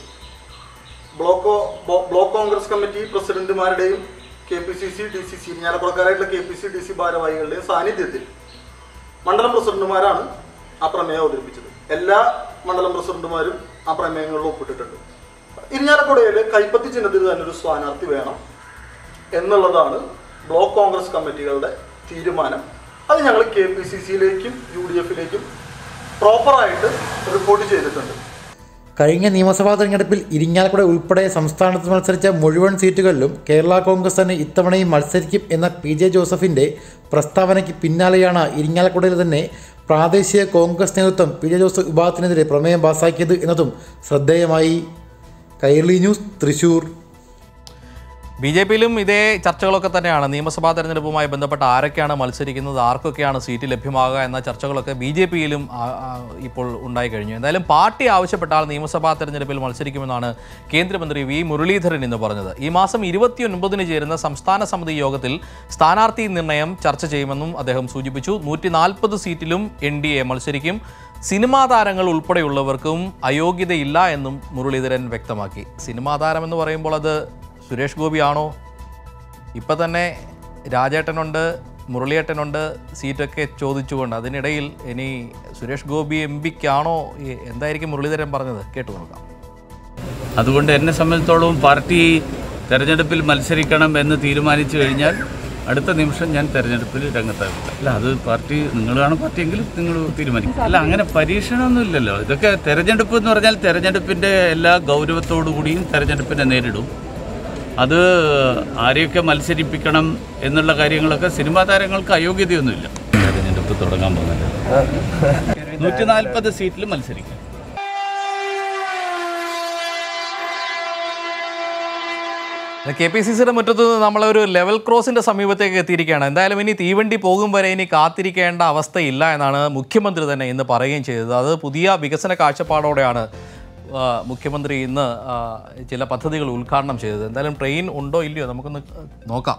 N: ബ്ലോക്ക് കോൺഗ്രസ് കമ്മിറ്റി പ്രസിഡന്റുമാരുടെയും KPCC DCC ഇരിങ്ങാലക്കുടക്കാരായിട്ടുള്ള KPCC DC ഭാരവാഹികളുടെയും സാന്നിധ്യത്തിൽ മണ്ഡലം പ്രസിഡന്റുമാരാണ് ആ പ്രമേയം അവതരിപ്പിച്ചത്. എല്ലാ മണ്ഡലം പ്രസിഡന്റുമാരും ആ പ്രമേയങ്ങളിൽ ഒപ്പിട്ടിട്ടുണ്ട്. ഇരിങ്ങാലക്കുടയിൽ കൈപ്പത്തി ചിഹ്നത്തിൽ തന്നെ ഒരു സ്ഥാനാർത്ഥി വേണം എന്നുള്ളതാണ് ബ്ലോക്ക് കോൺഗ്രസ് കമ്മിറ്റികളുടെ തീരുമാനം. അത് ഞങ്ങൾ KPCCയിലേക്കും UDFിലേക്കും പ്രോപ്പറായിട്ട് റിപ്പോർട്ട് ചെയ്തിട്ടുണ്ട്.
M: കഴിഞ്ഞ നിയമസഭാ തെരഞ്ഞെടുപ്പിൽ ഇരിങ്ങാലക്കുട ഉൾപ്പെടെ സംസ്ഥാനത്ത് മത്സരിച്ച മുഴുവൻ സീറ്റുകളിലും കേരള കോൺഗ്രസ് തന്നെ ഇത്തവണയും മത്സരിക്കും എന്ന PJ ജോസഫിന്റെ പ്രസ്താവനയ്ക്ക് പിന്നാലെയാണ് ഇരിങ്ങാലക്കുടയിൽ തന്നെ പ്രാദേശിക കോൺഗ്രസ് നേതൃത്വം PJ ജോസഫ് വിഭാഗത്തിനെതിരെ പ്രമേയം പാസാക്കിയത് എന്നതും ശ്രദ്ധേയമായി. കൈരളി ന്യൂസ്, തൃശൂർ.
A: BJPയിലും ഇതേ ചർച്ചകളൊക്കെ തന്നെയാണ്. നിയമസഭാ തെരഞ്ഞെടുപ്പുമായി ബന്ധപ്പെട്ട് ആരൊക്കെയാണ് മത്സരിക്കുന്നത്, ആർക്കൊക്കെയാണ് സീറ്റ് ലഭ്യമാകുക എന്ന ചർച്ചകളൊക്കെ BJPയിലും ഇപ്പോൾ ഉണ്ടായി കഴിഞ്ഞു. എന്തായാലും പാർട്ടി ആവശ്യപ്പെട്ടാൽ നിയമസഭാ തെരഞ്ഞെടുപ്പിൽ മത്സരിക്കുമെന്നാണ് കേന്ദ്രമന്ത്രി V. മുരളീധരൻ ഇന്ന് പറഞ്ഞത്. ഈ മാസം 29-ന് ചേരുന്ന സംസ്ഥാന സമിതി യോഗത്തിൽ സ്ഥാനാർത്ഥി നിർണയം ചർച്ച ചെയ്യുമെന്നും അദ്ദേഹം സൂചിപ്പിച്ചു. 140 സീറ്റിലും NDA മത്സരിക്കും. സിനിമാ താരങ്ങൾ ഉൾപ്പെടെയുള്ളവർക്കും അയോഗ്യതയില്ല എന്നും മുരളീധരൻ വ്യക്തമാക്കി. സിനിമാ താരമെന്ന് പറയുമ്പോൾ അത് സുരേഷ് ഗോപിയാണോ? ഇപ്പം തന്നെ രാജേട്ടനുണ്ട്, മുരളിയേട്ടനുണ്ട്, സീറ്റൊക്കെ ചോദിച്ചുകൊണ്ട്. അതിനിടയിൽ ഇനി സുരേഷ് ഗോപി MPക്കാണോ? എന്തായിരിക്കും മുരളീധരൻ പറഞ്ഞത്? കേട്ടു നോക്കാം.
O: അതുകൊണ്ട് എന്നെ സംബന്ധിച്ചോളം പാർട്ടി തെരഞ്ഞെടുപ്പിൽ മത്സരിക്കണം എന്ന് തീരുമാനിച്ചു കഴിഞ്ഞാൽ അടുത്ത നിമിഷം ഞാൻ തെരഞ്ഞെടുപ്പിൽ രംഗത്താകില്ല. അല്ല, അത് പാർട്ടി, നിങ്ങളാണ് പാർട്ടിയെങ്കിലും നിങ്ങൾ തീരുമാനിക്കും. അല്ല, അങ്ങനെ പരീക്ഷണമൊന്നും ഇല്ലല്ലോ. ഇതൊക്കെ തെരഞ്ഞെടുപ്പ് എന്ന് പറഞ്ഞാൽ തെരഞ്ഞെടുപ്പിൻ്റെ എല്ലാ ഗൗരവത്തോടു കൂടിയും തെരഞ്ഞെടുപ്പിനെ നേരിടും. അത് ആരെയൊക്കെ മത്സരിപ്പിക്കണം എന്നുള്ള കാര്യങ്ങളൊക്കെ സിനിമാ താരങ്ങൾക്ക് അയോഗ്യതയൊന്നുമില്ല. തെരഞ്ഞെടുപ്പ് തുടങ്ങാൻ പോകുന്നത് 140 സീറ്റിൽ മത്സരിക്കും.
A: KPCCയുടെ മുറ്റത്ത് നിന്ന് നമ്മളൊരു ലെവൽ ക്രോസിൻ്റെ സമീപത്തേക്ക് എത്തിയിരിക്കുകയാണ്. എന്തായാലും ഇനി തീവണ്ടി പോകും വരെ ഇനി കാത്തിരിക്കേണ്ട അവസ്ഥയില്ല എന്നാണ് മുഖ്യമന്ത്രി തന്നെ ഇന്ന് പറയുകയും ചെയ്തത്. അത് പുതിയ വികസന കാഴ്ചപ്പാടോടെയാണ് മുഖ്യമന്ത്രി ഇന്ന് ചില പദ്ധതികൾ ഉദ്ഘാടനം ചെയ്തത്. എന്തായാലും ട്രെയിൻ ഉണ്ടോ ഇല്ലയോ നമുക്കൊന്ന് നോക്കാം.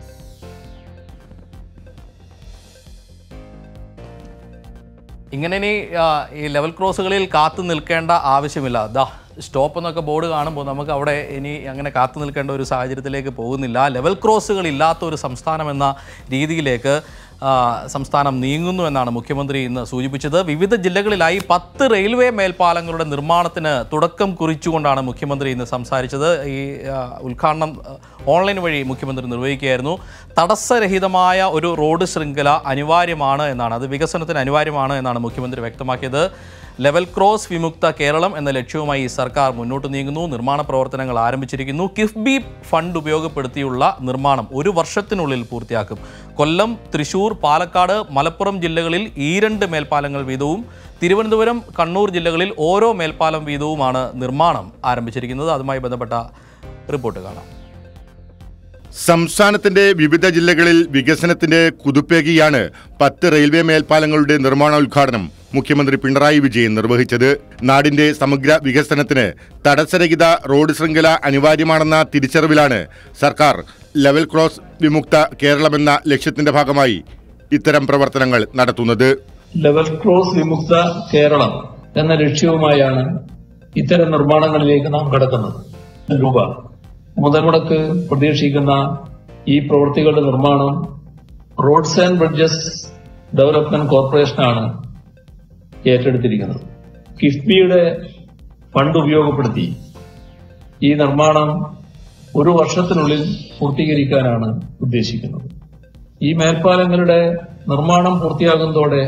A: ഇങ്ങനെ ഇനി ഈ ലെവൽ ക്രോസുകളിൽ കാത്തു നിൽക്കേണ്ട ആവശ്യമില്ല. സ്റ്റോപ്പ് എന്നൊക്കെ ബോർഡ് കാണുമ്പോൾ നമുക്ക് അവിടെ ഇനി അങ്ങനെ കാത്തു നിൽക്കേണ്ട ഒരു സാഹചര്യത്തിലേക്ക് പോകുന്നില്ല. ലെവൽ ക്രോസുകൾ ഇല്ലാത്ത ഒരു സംസ്ഥാനം എന്ന രീതിയിലേക്ക് സംസ്ഥാനം നീങ്ങുന്നു എന്നാണ് മുഖ്യമന്ത്രി ഇന്ന് സൂചിപ്പിച്ചത്. വിവിധ ജില്ലകളിലായി 10 റെയിൽവേ മേൽപ്പാലങ്ങളുടെ നിർമ്മാണത്തിന് തുടക്കം കുറിച്ചുകൊണ്ടാണ് മുഖ്യമന്ത്രി ഇന്ന് സംസാരിച്ചത്. ഈ ഉദ്ഘാടനം ഓൺലൈൻ വഴി മുഖ്യമന്ത്രി നിർവഹിക്കുകയായിരുന്നു. തടസ്സരഹിതമായ ഒരു റോഡ് ശൃംഖല അനിവാര്യമാണ് എന്നാണ്, അത് വികസനത്തിന് അനിവാര്യമാണ് എന്നാണ് മുഖ്യമന്ത്രി വ്യക്തമാക്കിയത്. ലെവൽ ക്രോസ് വിമുക്ത കേരളം എന്ന ലക്ഷ്യവുമായി സർക്കാർ മുന്നോട്ട് നീങ്ങുന്നു. നിർമ്മാണ പ്രവർത്തനങ്ങൾ ആരംഭിച്ചിരിക്കുന്നു. കിഫ്ബി ഫണ്ട് ഉപയോഗപ്പെടുത്തിയുള്ള നിർമ്മാണം 1 വർഷത്തിനുള്ളിൽ പൂർത്തിയാക്കും. കൊല്ലം, തൃശൂർ, പാലക്കാട്, മലപ്പുറം ജില്ലകളിൽ 2 മേൽപ്പാലങ്ങൾ വീതവും തിരുവനന്തപുരം, കണ്ണൂർ ജില്ലകളിൽ ഓരോ മേൽപ്പാലം വീതവുമാണ് നിർമ്മാണം ആരംഭിച്ചിരിക്കുന്നത്. അതുമായി ബന്ധപ്പെട്ട റിപ്പോർട്ട് കാണാം.
B: സംസ്ഥാനത്തിന്റെ വിവിധ ജില്ലകളിൽ വികസനത്തിന്റെ കുതിപ്പേകിയാണ് 10 റെയിൽവേ മേൽപ്പാലങ്ങളുടെ നിർമ്മാണോദ്ഘാടനം മുഖ്യമന്ത്രി പിണറായി വിജയൻ നിർവഹിച്ചത്. നാടിന്റെ സമഗ്ര വികസനത്തിന് തടസ്സരഹിത റോഡ് ശൃംഖല അനിവാര്യമാണെന്ന തിരിച്ചറിവിലാണ് സർക്കാർ ലെവൽ ക്രോസ് വിമുക്ത കേരളമെന്ന ലക്ഷ്യത്തിന്റെ ഭാഗമായി ഇത്തരം പ്രവർത്തനങ്ങൾ നടത്തുന്നത്.
P: ലെവൽ ക്രോസ് വിമുക്ത കേരളം എന്ന ലക്ഷ്യവുമായാണ് ഇത്തരം നിർമ്മാണങ്ങളിലേക്ക് നാം കടക്കുന്നത്. രൂപ മുതൽമുടക്ക് പ്രതീക്ഷിക്കുന്ന ഈ പ്രവൃത്തികളുടെ നിർമ്മാണം റോഡ്സ് ആൻഡ് ബ്രിഡ്ജസ് ഡെവലപ്മെന്റ് കോർപ്പറേഷനാണ് ഏറ്റെടുത്തിരിക്കുന്നത്. കിഫ്ബിയുടെ ഫണ്ട് ഉപയോഗപ്പെടുത്തി ഈ നിർമ്മാണം 1 വർഷത്തിനുള്ളിൽ പൂർത്തീകരിക്കാനാണ് ഉദ്ദേശിക്കുന്നത്. ഈ മേൽപ്പാലങ്ങളുടെ നിർമ്മാണം പൂർത്തിയാകുന്നതോടെ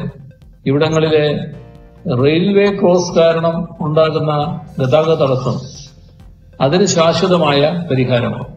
P: ഇവിടങ്ങളിലെ റെയിൽവേ ക്രോസ് കാരണം ഉണ്ടാകുന്ന ഗതാഗത തടസ്സം അതിന് ശാശ്വതമായ പരിഹാരമാവും.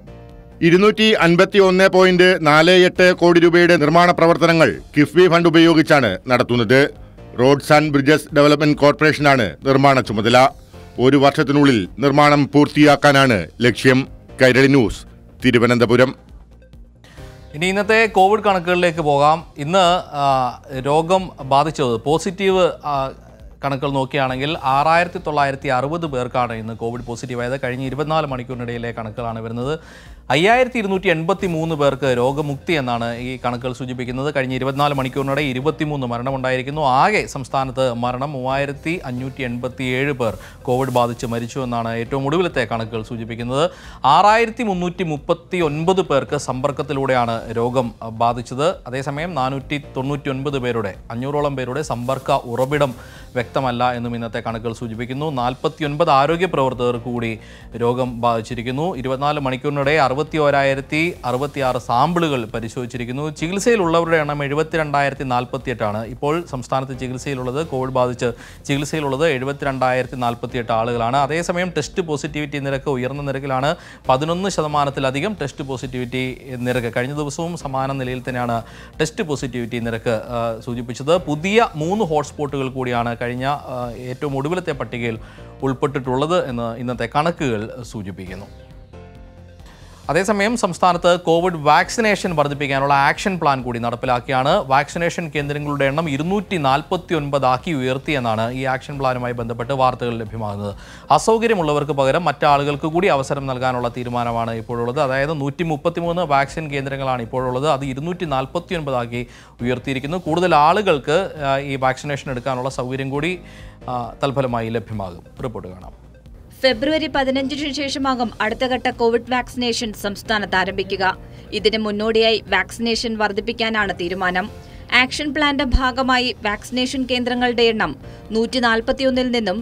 B: 251.48 കോടി രൂപയുടെ നിർമ്മാണ പ്രവർത്തനങ്ങൾ കിഫ്ബി ഫണ്ട് ഉപയോഗിച്ചാണ് നടത്തുന്നത്. റോഡ്സ് ആൻഡ് ബ്രിഡ്ജസ് ഡെവലപ്മെന്റ് കോർപ്പറേഷനാണ് നിർമ്മാണ ചുമതല. 1 വർഷത്തിനുള്ളിൽ നിർമ്മാണം പൂർത്തിയാക്കാനാണ് ലക്ഷ്യം. കൈരളി ന്യൂസ്, തിരുവനന്തപുരം.
A: ഇനി ഇന്നത്തെ കോവിഡ് കണക്കുകളിലേക്ക് പോകാം. ഇന്ന് രോഗം ബാധിച്ചത് പോസിറ്റീവ് കണക്കുകൾ നോക്കുകയാണെങ്കിൽ 6960 പേർക്കാണ് ഇന്ന് കോവിഡ് പോസിറ്റീവായത്. കഴിഞ്ഞ 24 മണിക്കൂറിനിടയിലെ കണക്കുകളാണ് വരുന്നത്. 5283 പേർക്ക് രോഗമുക്തി എന്നാണ് ഈ കണക്കുകൾ സൂചിപ്പിക്കുന്നത്. കഴിഞ്ഞ 24 മണിക്കൂറിനിടെ 23 മരണമുണ്ടായിരിക്കുന്നു. ആകെ സംസ്ഥാനത്ത് മരണം 3587 പേർ കോവിഡ് ബാധിച്ച് മരിച്ചു എന്നാണ് ഏറ്റവും ഒടുവിലത്തെ കണക്കുകൾ സൂചിപ്പിക്കുന്നത്. 6339 പേർക്ക് സമ്പർക്കത്തിലൂടെയാണ് രോഗം ബാധിച്ചത്. അതേസമയം 499 പേരുടെ 500ഓളം പേരുടെ സമ്പർക്ക ഉറവിടം വ്യക്തമല്ല എന്നും ഇന്നത്തെ കണക്കുകൾ സൂചിപ്പിക്കുന്നു. 49 ആരോഗ്യ പ്രവർത്തകർക്ക് കൂടി രോഗം ബാധിച്ചിരിക്കുന്നു. 24 മണിക്കൂറിനിടെ 61,066 സാമ്പിളുകൾ പരിശോധിച്ചിരിക്കുന്നു. ചികിത്സയിലുള്ളവരുടെ എണ്ണം 72,048 ഇപ്പോൾ സംസ്ഥാനത്ത് ചികിത്സയിലുള്ളത്. കോവിഡ് ബാധിച്ച് ചികിത്സയിലുള്ളത് 72,048 ആളുകളാണ്. അതേസമയം ടെസ്റ്റ് പോസിറ്റിവിറ്റി നിരക്ക് ഉയർന്ന നിരക്കിലാണ്. 11%-ലധികം ടെസ്റ്റ് പോസിറ്റിവിറ്റി നിരക്ക്. കഴിഞ്ഞ ദിവസവും സമാന നിലയിൽ തന്നെയാണ് ടെസ്റ്റ് പോസിറ്റിവിറ്റി നിരക്ക് സൂചിപ്പിച്ചത്. പുതിയ 3 ഹോട്ട്സ്പോട്ടുകൾ കൂടിയാണ് കഴിഞ്ഞ ഏറ്റവും ഒടുവിലത്തെ പട്ടികയിൽ ഉൾപ്പെട്ടിട്ടുള്ളത് എന്ന് ഇന്നത്തെ കണക്കുകൾ സൂചിപ്പിക്കുന്നു. അതേസമയം സംസ്ഥാനത്ത് കോവിഡ് വാക്സിനേഷൻ വർദ്ധിപ്പിക്കാനുള്ള ആക്ഷൻ പ്ലാൻ കൂടി നടപ്പിലാക്കിയാണ്. വാക്സിനേഷൻ കേന്ദ്രങ്ങളുടെ എണ്ണം 249 ഉയർത്തിയെന്നാണ് ഈ ആക്ഷൻ പ്ലാനുമായി ബന്ധപ്പെട്ട് വാർത്തകൾ ലഭ്യമാകുന്നത്. അസൗകര്യമുള്ളവർക്ക് പകരം മറ്റാളുകൾക്ക് കൂടി അവസരം നൽകാനുള്ള തീരുമാനമാണ് ഇപ്പോഴുള്ളത്. അതായത് 133 വാക്സിൻ കേന്ദ്രങ്ങളാണ് ഇപ്പോഴുള്ളത്. അത് 249 ഉയർത്തിയിരിക്കുന്നു. കൂടുതൽ ആളുകൾക്ക് ഈ വാക്സിനേഷൻ എടുക്കാനുള്ള സൗകര്യം കൂടി തൽഫലമായി ലഭ്യമാകും. റിപ്പോർട്ട് കാണാം.
Q: ഫെബ്രുവരി 15 ശേഷമാകും അടുത്തഘട്ട കോവിഡ് വാക്സിനേഷൻ സംസ്ഥാനത്ത് ആരംഭിക്കുക. ഇതിന് മുന്നോടിയായി വാക്സിനേഷൻ വർദ്ധിപ്പിക്കാനാണ് തീരുമാനം. ആക്ഷൻ പ്ലാന്റെ ഭാഗമായി വാക്സിനേഷൻ കേന്ദ്രങ്ങളുടെ എണ്ണം 141 നിന്നും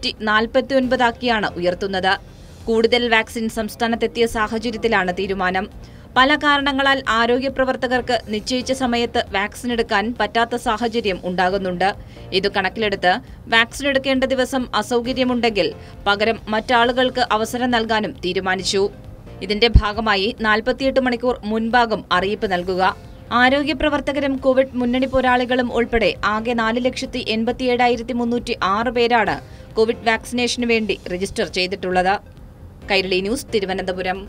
Q: 249 ഉയർത്തുന്നത്. കൂടുതൽ വാക്സിൻ സംസ്ഥാനത്തെത്തിയ സാഹചര്യത്തിലാണ് തീരുമാനം. പല കാരണങ്ങളാൽ ആരോഗ്യ പ്രവർത്തകർക്ക് നിശ്ചയിച്ച സമയത്ത് വാക്സിൻ എടുക്കാൻ പറ്റാത്ത സാഹചര്യം ഉണ്ടാകുന്നുണ്ട്. ഇത് കണക്കിലെടുത്ത് വാക്സിൻ എടുക്കേണ്ട ദിവസം അസൗകര്യമുണ്ടെങ്കിൽ പകരം മറ്റാളുകൾക്ക് അവസരം നൽകാനും തീരുമാനിച്ചു. ഇതിന്റെ ഭാഗമായി 48 മണിക്കൂർ മുൻപാകും അറിയിപ്പ് നൽകുക. ആരോഗ്യ പ്രവർത്തകരും കോവിഡ് മുന്നണി പോരാളികളും ഉൾപ്പെടെ ആകെ 4,87,306 പേരാണ് കോവിഡ് വാക്സിനേഷന് വേണ്ടി രജിസ്റ്റർ ചെയ്തിട്ടുള്ളത്. കൈരളി ന്യൂസ്, തിരുവനന്തപുരം.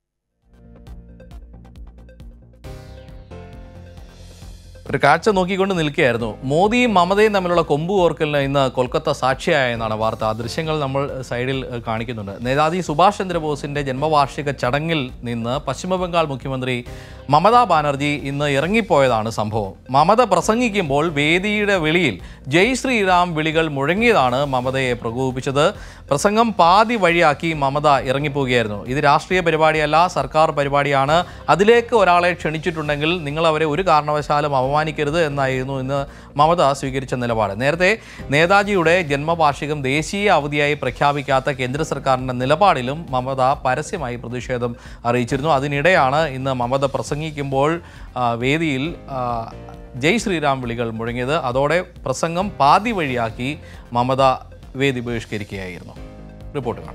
A: ഒരു കാഴ്ച നോക്കിക്കൊണ്ട് നിൽക്കുകയായിരുന്നു. മോദിയും മമതയും തമ്മിലുള്ള കൊമ്പ് കോർക്കലിന് ഇന്ന് കൊൽക്കത്ത സാക്ഷിയായെന്നാണ് വാർത്ത. ആ ദൃശ്യങ്ങൾ നമ്മൾ സൈഡിൽ കാണിക്കുന്നുണ്ട്. നേതാജി സുഭാഷ് ചന്ദ്രബോസിന്റെ ജന്മവാർഷിക ചടങ്ങിൽ നിന്ന് പശ്ചിമബംഗാൾ മുഖ്യമന്ത്രി മമതാ ബാനർജി ഇന്ന് ഇറങ്ങിപ്പോയതാണ് സംഭവം. മമത പ്രസംഗിക്കുമ്പോൾ വേദിയുടെ വെളിയിൽ ജയ് ശ്രീറാം വിളികൾ മുഴങ്ങിയതാണ് മമതയെ പ്രകോപിപ്പിച്ചത്. പ്രസംഗം പാതി വഴിയാക്കി മമത ഇറങ്ങിപ്പോവുകയായിരുന്നു. ഇത് രാഷ്ട്രീയ പരിപാടിയല്ല, സർക്കാർ പരിപാടിയാണ്. അതിലേക്ക് ഒരാളെ ക്ഷണിച്ചിട്ടുണ്ടെങ്കിൽ നിങ്ങൾ അവരെ ഒരു കാരണവശാലും അപമാനിക്കരുത് എന്നായിരുന്നു ഇന്ന് മമത സ്വീകരിച്ച നിലപാട്. നേരത്തെ നേതാജിയുടെ ജന്മവാർഷികം ദേശീയ അവധിയായി പ്രഖ്യാപിക്കാത്ത കേന്ദ്ര സർക്കാരിൻ്റെ നിലപാടിലും മമത പരസ്യമായി പ്രതിഷേധം അറിയിച്ചിരുന്നു. അതിനിടെയാണ് ഇന്ന് മമത പ്രസംഗിക്കുമ്പോൾ വേദിയിൽ ജയ് ശ്രീറാം വിളികൾ മുഴങ്ങിയത്. അതോടെ പ്രസംഗം പാതി വഴിയാക്കി മമത വേദി ബഹിഷ്കരിക്കുകയായിരുന്നു. റിപ്പോർട്ട് കാണാം.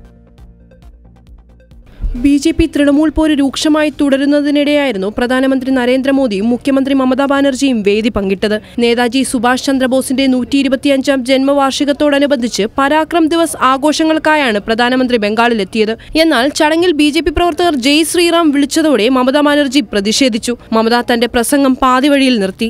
R: BJP തൃണമൂൽ പോര് രൂക്ഷമായി തുടരുന്നതിനിടെയായിരുന്നു പ്രധാനമന്ത്രി നരേന്ദ്രമോദിയും മുഖ്യമന്ത്രി മമതാ ബാനർജിയും വേദി പങ്കിട്ടത്. നേതാജി സുഭാഷ് ചന്ദ്രബോസിന്റെ 125ാം ജന്മവാർഷികത്തോടനുബന്ധിച്ച് പരാക്രം ദിവസ് ആഘോഷങ്ങൾക്കായാണ് പ്രധാനമന്ത്രി ബംഗാളിലെത്തിയത്. എന്നാൽ ചടങ്ങിൽ BJP പ്രവർത്തകർ ജയ് ശ്രീറാം വിളിച്ചതോടെ മമതാ ബാനർജി പ്രതിഷേധിച്ചു. മമത തന്റെ പ്രസംഗം പാതി വഴിയിൽ നിർത്തി.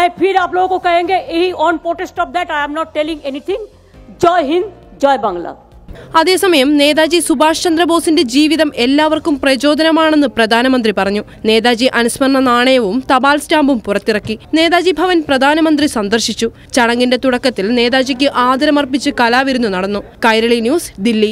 R: അതേസമയം നേതാജി സുഭാഷ് ചന്ദ്രബോസിന്റെ ജീവിതം എല്ലാവർക്കും പ്രചോദനമാണെന്ന് പ്രധാനമന്ത്രി പറഞ്ഞു. നേതാജി അനുസ്മരണ നാണയവും തപാൽ സ്റ്റാമ്പും പുറത്തിറക്കി. നേതാജി ഭവൻ പ്രധാനമന്ത്രി സന്ദർശിച്ചു. ചടങ്ങിന്റെ തുടക്കത്തിൽ നേതാജിക്ക് ആദരമർപ്പിച്ച് കലാവിരുന്ന് നടന്നു. കൈരളി ന്യൂസ്, ദില്ലി.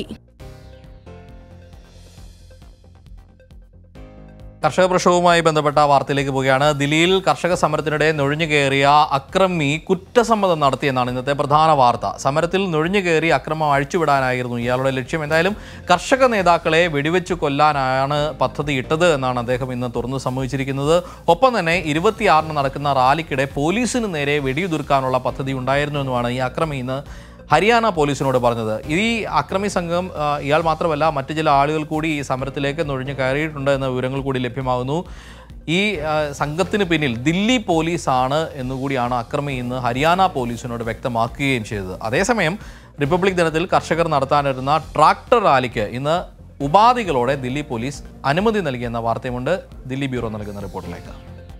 A: കർഷക പ്രക്ഷോഭവുമായി ബന്ധപ്പെട്ട വാർത്തയിലേക്ക് പോവുകയാണ്. ദില്ലിയിൽ കർഷക സമരത്തിനിടെ നുഴഞ്ഞുകയറിയ അക്രമി കുറ്റസമ്മതം നടത്തിയെന്നാണ് ഇന്നത്തെ പ്രധാന വാർത്ത. സമരത്തിൽ നുഴഞ്ഞുകയറി അക്രമം അഴിച്ചുവിടാനായിരുന്നു ഇയാളുടെ ലക്ഷ്യം. എന്തായാലും കർഷക നേതാക്കളെ വെടിവെച്ച് കൊല്ലാനാണ് പദ്ധതി ഇട്ടത് എന്നാണ് അദ്ദേഹം ഇന്ന് തുറന്നു സമ്മതിച്ചിരിക്കുന്നത്. ഒപ്പം തന്നെ 26 നടക്കുന്ന റാലിക്കിടെ പോലീസിന് നേരെ വെടിയുതിർക്കാനുള്ള പദ്ധതി ഉണ്ടായിരുന്നു എന്നുമാണ് ഈ അക്രമി ഇന്ന് ഹരിയാന പോലീസിനോട് പറഞ്ഞത്. ഈ അക്രമി സംഘം ഇയാൾ മാത്രമല്ല മറ്റു ചില ആളുകൾ കൂടി ഈ സമരത്തിലേക്ക് നുഴഞ്ഞു കയറിയിട്ടുണ്ട് എന്ന വിവരങ്ങൾ കൂടി ലഭ്യമാകുന്നു. ഈ സംഘത്തിന് പിന്നിൽ ദില്ലി പോലീസാണ് എന്നുകൂടിയാണ് അക്രമി ഇന്ന് ഹരിയാന പോലീസിനോട് വ്യക്തമാക്കുകയും ചെയ്തത്. അതേസമയം റിപ്പബ്ലിക് ദിനത്തിൽ കർഷകർ നടത്താനിരുന്ന ട്രാക്ടർ റാലിക്ക് ഇന്ന് ഉപാധികളോടെ ദില്ലി പോലീസ് അനുമതി നൽകിയെന്ന വാർത്തയുമുണ്ട്. ദില്ലി ബ്യൂറോ നൽകുന്ന റിപ്പോർട്ടിലേക്ക്.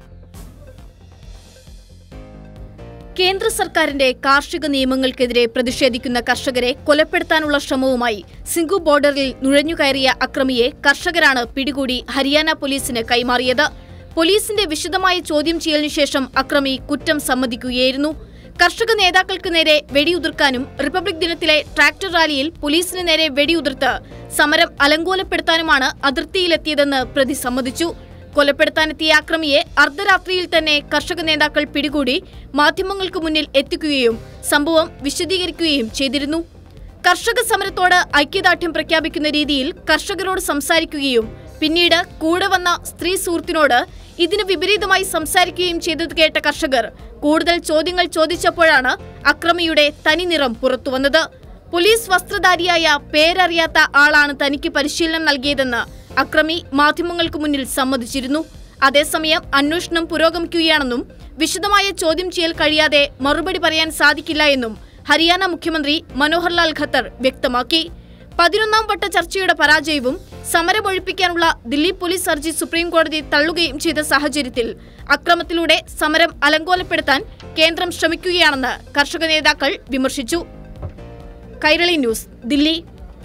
L: കേന്ദ്ര സർക്കാരിന്റെ കാർഷിക നിയമങ്ങൾക്കെതിരെ പ്രതിഷേധിക്കുന്ന കർഷകരെ കൊലപ്പെടുത്താനുള്ള ശ്രമവുമായി സിംഗു ബോർഡറിൽ നുഴഞ്ഞുകയറിയ അക്രമിയെ കർഷകരാണ് പിടികൂടി ഹരിയാന പോലീസിന് കൈമാറിയത്. പോലീസിന്റെ വിശദമായ ചോദ്യം ചെയ്യലിനു ശേഷം അക്രമി കുറ്റം സമ്മതിക്കുകയായിരുന്നു. കർഷക നേതാക്കൾക്ക് നേരെ വെടിയുതിർക്കാനും റിപ്പബ്ലിക് ദിനത്തിലെ ട്രാക്ടർ റാലിയിൽ പോലീസിന് നേരെ വെടിയുതിർത്ത് സമരം അലങ്കോലപ്പെടുത്താനുമാണ് അതിർത്തിയിലെത്തിയതെന്ന് പ്രതി സമ്മതിച്ചു. കൊലപ്പെടുത്താനെത്തിയ അക്രമിയെ അർദ്ധരാത്രിയിൽ തന്നെ കർഷക നേതാക്കൾ പിടികൂടി മാധ്യമങ്ങൾക്ക് മുന്നിൽ എത്തിക്കുകയും സംഭവം വിശദീകരിക്കുകയും ചെയ്തിരുന്നു. കർഷക സമരത്തോട് ഐക്യദാർഢ്യം പ്രഖ്യാപിക്കുന്ന രീതിയിൽ കർഷകരോട് സംസാരിക്കുകയും പിന്നീട് കൂടെ വന്ന സ്ത്രീ സുഹൃത്തിനോട് ഇതിന് വിപരീതമായി സംസാരിക്കുകയും ചെയ്തത് കേട്ട കർഷകർ കൂടുതൽ ചോദ്യങ്ങൾ ചോദിച്ചപ്പോഴാണ് അക്രമിയുടെ തനിനിറം പുറത്തുവന്നത്. പോലീസ് വസ്ത്രധാരിയായ പേരറിയാത്ത ആളാണ് തനിക്ക് പരിശീലനം നൽകിയതെന്ന് അക്രമി മാധ്യമങ്ങൾക്ക് മുന്നിൽ സമ്മതിച്ചിരുന്നു. അതേസമയം അന്വേഷണം പുരോഗമിക്കുകയാണെന്നും വിശദമായ ചോദ്യം ചെയ്യൽ കഴിയാതെ മറുപടി പറയാൻ സാധിക്കില്ല എന്നും ഹരിയാന മുഖ്യമന്ത്രി മനോഹർലാൽ ഖട്ടർ വ്യക്തമാക്കി. 11ാം വട്ട ചർച്ചയുടെ പരാജയവും സമരമൊഴിപ്പിക്കാനുള്ള ദില്ലി പോലീസ് ഹർജി സുപ്രീം കോടതി തള്ളുകയും ചെയ്ത സാഹചര്യത്തിൽ അക്രമത്തിലൂടെ സമരം അലങ്കോലപ്പെടുത്താൻ കേന്ദ്രം ശ്രമിക്കുകയാണെന്ന് കർഷക നേതാക്കൾ വിമർശിച്ചു. കൈരളി ന്യൂസ്, ദില്ലി.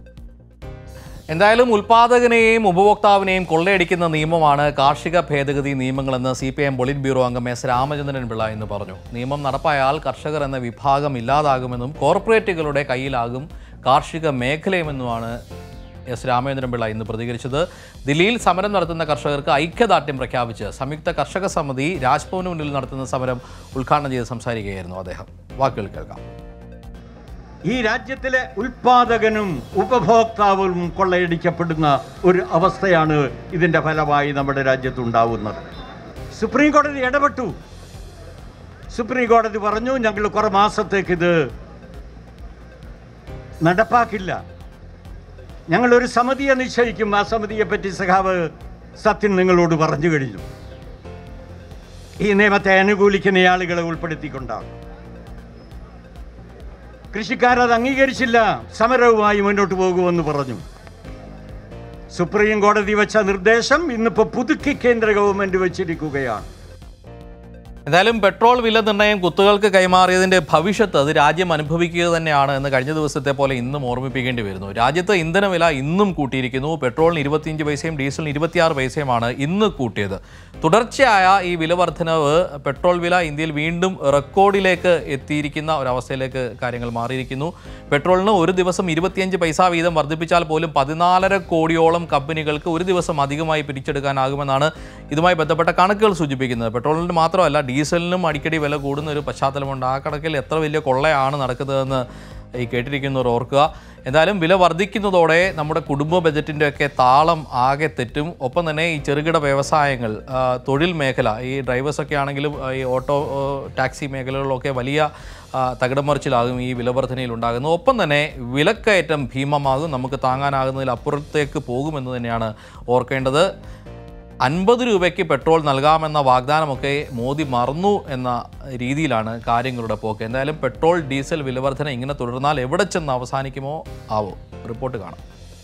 A: എന്തായാലും ഉൽപാദകനെയും ഉപഭോക്താവിനെയും കൊള്ളയടിക്കുന്ന നിയമമാണ് കാർഷിക ഭേദഗതി നിയമങ്ങളെന്ന് CPIM പൊളിറ്റ് ബ്യൂറോ അംഗം S. രാമചന്ദ്രൻ പിള്ള ഇന്ന് പറഞ്ഞു. നിയമം നടപ്പായാൽ കർഷകർ എന്ന വിഭാഗം ഇല്ലാതാകുമെന്നും കോർപ്പറേറ്റുകളുടെ കയ്യിലാകും കാർഷിക മേഖലയുമെന്നുമാണ് S. രാമചന്ദ്രൻ പിള്ള ഇന്ന് പ്രതികരിച്ചത്. ദില്ലിയിൽ സമരം നടത്തുന്ന കർഷകർക്ക് ഐക്യദാർഢ്യം പ്രഖ്യാപിച്ച് സംയുക്ത കർഷക സമിതി രാജ്ഭവന് മുന്നിൽ നടത്തുന്ന സമരം ഉദ്ഘാടനം ചെയ്ത് സംസാരിക്കുകയായിരുന്നു അദ്ദേഹം. വാക്കുകൾ കേൾക്കാം.
S: ഈ രാജ്യത്തിലെ ഉൽപാദകനും ഉപഭോക്താവും കൊള്ളയടിക്കപ്പെടുന്ന ഒരു അവസ്ഥയാണ് ഇതിൻ്റെ ഫലമായി നമ്മുടെ രാജ്യത്തുണ്ടാവുന്നത്. സുപ്രീം കോടതി ഇടപെട്ടു. സുപ്രീം കോടതി പറഞ്ഞു ഞങ്ങൾ കുറേ മാസത്തേക്ക് ഇത് നടപ്പാക്കില്ല, ഞങ്ങളൊരു സമിതിയെ നിശ്ചയിക്കും. ആ സമിതിയെ പറ്റി സഖാവ് സത്യൻ നിങ്ങളോട് പറഞ്ഞു കഴിഞ്ഞു. ഈ നിയമത്തെ അനുകൂലിക്കുന്ന ആളുകളെ ഉൾപ്പെടുത്തിക്കൊണ്ടാണ്. കൃഷിക്കാരത് അംഗീകരിച്ചില്ല, സമരവുമായി മുന്നോട്ട് പോകുമെന്ന് പറഞ്ഞു. സുപ്രീം കോടതി വെച്ച നിർദ്ദേശം ഇന്നിപ്പോൾ പുതുക്കി കേന്ദ്ര ഗവൺമെന്റ് വെച്ചിരിക്കുകയാണ്.
A: എന്തായാലും പെട്രോൾ വില നിർണ്ണയം കുത്തുകൾക്ക് കൈമാറിയതിൻ്റെ ഭവിഷ്യത്ത് അത് രാജ്യം അനുഭവിക്കുക തന്നെയാണ് എന്ന് കഴിഞ്ഞ ദിവസത്തെ പോലെ ഇന്നും ഓർമ്മിപ്പിക്കേണ്ടി വരുന്നു. രാജ്യത്ത് ഇന്ധനവില ഇന്നും കൂട്ടിയിരിക്കുന്നു. പെട്രോളിന് 25 പൈസയും ഡീസലിന് 26 പൈസയുമാണ് ഇന്ന് കൂട്ടിയത്. തുടർച്ചയായ ഈ വില വർധനവ് പെട്രോൾ വില ഇന്ത്യയിൽ വീണ്ടും റെക്കോർഡിലേക്ക് എത്തിയിരിക്കുന്ന ഒരവസ്ഥയിലേക്ക് കാര്യങ്ങൾ മാറിയിരിക്കുന്നു. പെട്രോളിന് ഒരു ദിവസം 25 പൈസ വീതം വർദ്ധിപ്പിച്ചാൽ പോലും 14.5 കോടിയോളം കമ്പനികൾക്ക് ഒരു ദിവസം അധികമായി പിരിച്ചെടുക്കാനാകുമെന്നാണ് ഇതുമായി ബന്ധപ്പെട്ട കണക്കുകൾ സൂചിപ്പിക്കുന്നത്. പെട്രോളിന് മാത്രമല്ല ഡീസലിനും അടിക്കടി വില കൂടുന്ന ഒരു പശ്ചാത്തലമുണ്ട്. ആ കണക്കിൽ എത്ര വലിയ കൊള്ളയാണ് നടക്കുന്നതെന്ന് ഈ കേട്ടിരിക്കുന്നവർ ഓർക്കുക. എന്തായാലും വില വർദ്ധിക്കുന്നതോടെ നമ്മുടെ കുടുംബ ബജറ്റിൻ്റെയൊക്കെ താളം ആകെ തെറ്റും. ഒപ്പം തന്നെ ഈ ചെറുകിട വ്യവസായങ്ങൾ, തൊഴിൽ മേഖല, ഈ ഡ്രൈവേഴ്സൊക്കെ ആണെങ്കിലും ഈ ഓട്ടോ ടാക്സി മേഖലകളിലൊക്കെ വലിയ തകിടമറിച്ചിലാകും ഈ വിലവർധനയിൽ ഉണ്ടാകുന്നത്. ഒപ്പം തന്നെ വിലക്കയറ്റം ഭീമമാകും, നമുക്ക് താങ്ങാനാകുന്നതിൽ അപ്പുറത്തേക്ക് പോകുമെന്ന് തന്നെയാണ് ഓർക്കേണ്ടത്. 50 രൂപയ്ക്ക് പെട്രോൾ നൽകാമെന്ന വാഗ്ദാനമൊക്കെ മോദി മറന്നു എന്ന രീതിയിലാണ് കാര്യങ്ങളുടെ പോക്ക്. എന്തായാലും പെട്രോൾ ഡീസൽ വിലവർധന ഇങ്ങനെ തുടർന്നാൽ എവിടെ ചെന്ന് അവസാനിക്കുമോ ആവോ. റിപ്പോർട്ട് കാണാം.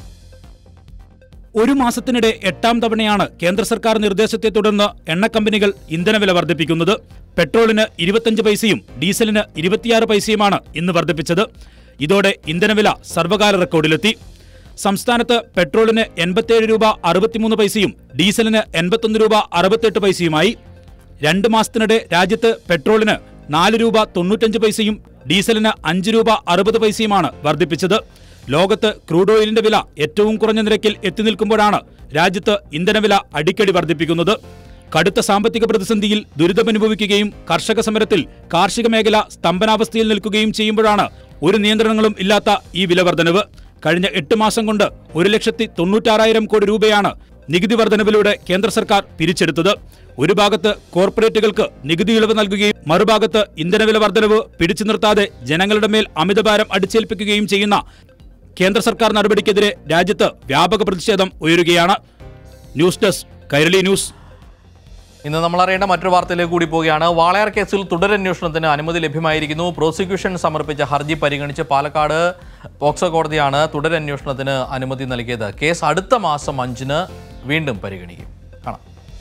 H: ഒരു മാസത്തിനിടെ 8ാം തവണയാണ് കേന്ദ്ര സർക്കാർ നിർദ്ദേശത്തെ തുടർന്ന് എണ്ണക്കമ്പനികൾ ഇന്ധനവില വർദ്ധിപ്പിക്കുന്നത്. പെട്രോളിന് 25 പൈസയും ഡീസലിന് 26 പൈസയുമാണ് ഇന്ന് വർദ്ധിപ്പിച്ചത്. ഇതോടെ ഇന്ധനവില സർവകാല റെക്കോർഡിലെത്തി. സംസ്ഥാനത്ത് പെട്രോളിന് 87 രൂപ 63 പൈസയും ഡീസലിന് 81 രൂപ 68 പൈസയുമായി. 2 മാസത്തിനിടെ രാജ്യത്ത് പെട്രോളിന് 4 രൂപ 95 പൈസയും ഡീസലിന് 5 രൂപ 60 പൈസയുമാണ് വർദ്ധിപ്പിച്ചത്. ലോകത്ത് ക്രൂഡ് ഓയിലിന്റെ വില ഏറ്റവും കുറഞ്ഞ നിരക്കിൽ എത്തി നിൽക്കുമ്പോഴാണ് രാജ്യത്ത് ഇന്ധനവില അടിക്കടി വർദ്ധിപ്പിക്കുന്നത്. കടുത്ത സാമ്പത്തിക പ്രതിസന്ധിയിൽ ദുരിതമനുഭവിക്കുകയും കർഷക സമരത്തിൽ കാർഷിക മേഖല സ്തംഭനാവസ്ഥയിൽ നിൽക്കുകയും ചെയ്യുമ്പോഴാണ് ഒരു നിയന്ത്രണങ്ങളും ഇല്ലാത്ത ഈ വില വർധനവ്. കഴിഞ്ഞ 8 മാസം കൊണ്ട് 1,96,000 കോടി രൂപയാണ് നികുതി വർധനവിലൂടെ കേന്ദ്ര സർക്കാർ പിരിച്ചെടുത്തത്. ഒരു ഭാഗത്ത് കോർപ്പറേറ്റുകൾക്ക് നികുതി ഇളവ് നൽകുകയും മറുഭാഗത്ത് ഇന്ധനവില വർധനവ് പിടിച്ചു നിർത്താതെ ജനങ്ങളുടെ മേൽ അമിതഭാരം അടിച്ചേൽപ്പിക്കുകയും ചെയ്യുന്ന കേന്ദ്ര സർക്കാർ നടപടിക്കെതിരെ രാജ്യത്ത് വ്യാപക പ്രതിഷേധം ഉയരുകയാണ്. News desk, Kairali news.
A: ഇന്ന് നമ്മൾ അറിയേണ്ട മറ്റൊരു വാർത്തയിലേക്ക് കൂടി പോവുകയാണ്. വാളയാർ കേസിൽ തുടരന്വേഷണത്തിന് അനുമതി ലഭ്യമായിരിക്കുന്നു. പ്രോസിക്യൂഷൻ സമർപ്പിച്ച ഹർജി പരിഗണിച്ച് പാലക്കാട് പോക്സോ കോടതിയാണ് തുടരന്വേഷണത്തിന് അനുമതി നൽകിയത്. കേസ് അടുത്ത മാസം 5-ന് വീണ്ടും പരിഗണിക്കും. കാണാം.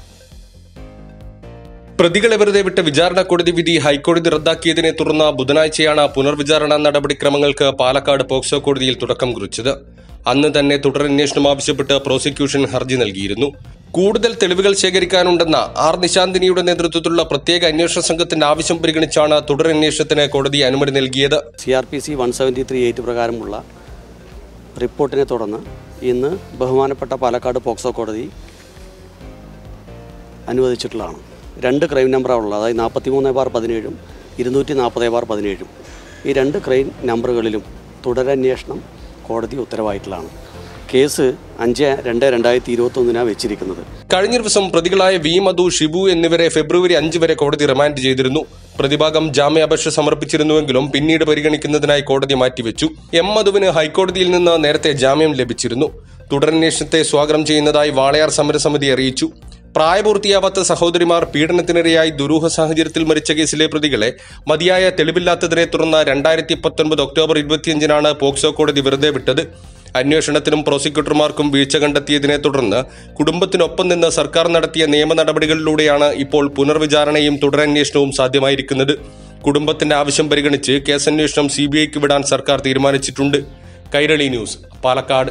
T: പ്രതികളെ വെറുതെ വിട്ട വിചാരണ കോടതി വിധി ഹൈക്കോടതി റദ്ദാക്കിയതിനെ തുടർന്ന് ബുധനാഴ്ചയാണ് പുനർവിചാരണ നടപടിക്രമങ്ങൾക്ക് പാലക്കാട് പോക്സോ കോടതിയിൽ തുടക്കം കുറിച്ചത്. അന്ന് തന്നെ തുടരന്വേഷണം ആവശ്യപ്പെട്ട് പ്രോസിക്യൂഷൻ ഹർജി നൽകിയിരുന്നു. കൂടുതൽ തെളിവുകൾ ശേഖരിക്കാനുണ്ടെന്ന ആർ നിശാന്തിനിയുടെ നേതൃത്വത്തിലുള്ള പ്രത്യേക അന്വേഷണ സംഘത്തിന്റെ ആവശ്യം പരിഗണിച്ചാണ് തുടരന്വേഷണത്തിന് കോടതി അനുമതി നൽകിയത്.
U: CRPC 173(8) പ്രകാരമുള്ള റിപ്പോർട്ടിനെ തുടർന്ന് ഇന്ന് ബഹുമാനപ്പെട്ട പാലക്കാട് പോക്സോ കോടതി അനുവദിച്ചിട്ടുള്ളതാണ്. 2 ക്രൈം നമ്പറാണുള്ളത്, അതായത് 43/17 240/17. ഈ 2 ക്രൈം നമ്പറുകളിലും തുടരന്വേഷണം കോടതി ഉത്തരവായിട്ടുള്ളതാണ്. കേസ് 5/2/2021 വെച്ചിരിക്കുന്നത്.
T: കഴിഞ്ഞ ദിവസം പ്രതികളായ വി മധു, ഷിബു എന്നിവരെ ഫെബ്രുവരി 5 വരെ കോടതി റിമാൻഡ് ചെയ്തിരുന്നു. പ്രതിഭാഗം ജാമ്യാപേക്ഷ സമർപ്പിച്ചിരുന്നുവെങ്കിലും പിന്നീട് പരിഗണിക്കുന്നതിനായി കോടതി മാറ്റിവെച്ചു. എം മധുവിന് ഹൈക്കോടതിയിൽ നിന്ന് നേരത്തെ ജാമ്യം ലഭിച്ചിരുന്നു. തുടരന്വേഷണത്തെ സ്വാഗതം ചെയ്യുന്നതായി വാളയാർ സമരസമിതി അറിയിച്ചു. പ്രായപൂർത്തിയാവാത്ത സഹോദരിമാർ പീഡനത്തിനിരയായി ദുരൂഹ സാഹചര്യത്തിൽ മരിച്ച കേസിലെ പ്രതികളെ മതിയായ തെളിവില്ലാത്തതിനെ തുടർന്ന് 2019 ഒക്ടോബർ 25-നാണ് പോക്സോ കോടതി വെറുതെ വിട്ടത്. അന്വേഷണത്തിനും പ്രോസിക്യൂട്ടർമാർക്കും വീഴ്ച കണ്ടെത്തിയതിനെ തുടർന്ന് കുടുംബത്തിനൊപ്പം നിന്ന് സർക്കാർ നടത്തിയ നിയമ നടപടികളിലൂടെയാണ് ഇപ്പോൾ പുനർവിചാരണയും തുടരന്വേഷണവും സാധ്യമായിരിക്കുന്നത്. കുടുംബത്തിന്റെ ആവശ്യം പരിഗണിച്ച് കേസന്വേഷണം CBIക്ക് വിടാൻ സർക്കാർ തീരുമാനിച്ചിട്ടുണ്ട്. കൈരളി ന്യൂസ്, പാലക്കാട്.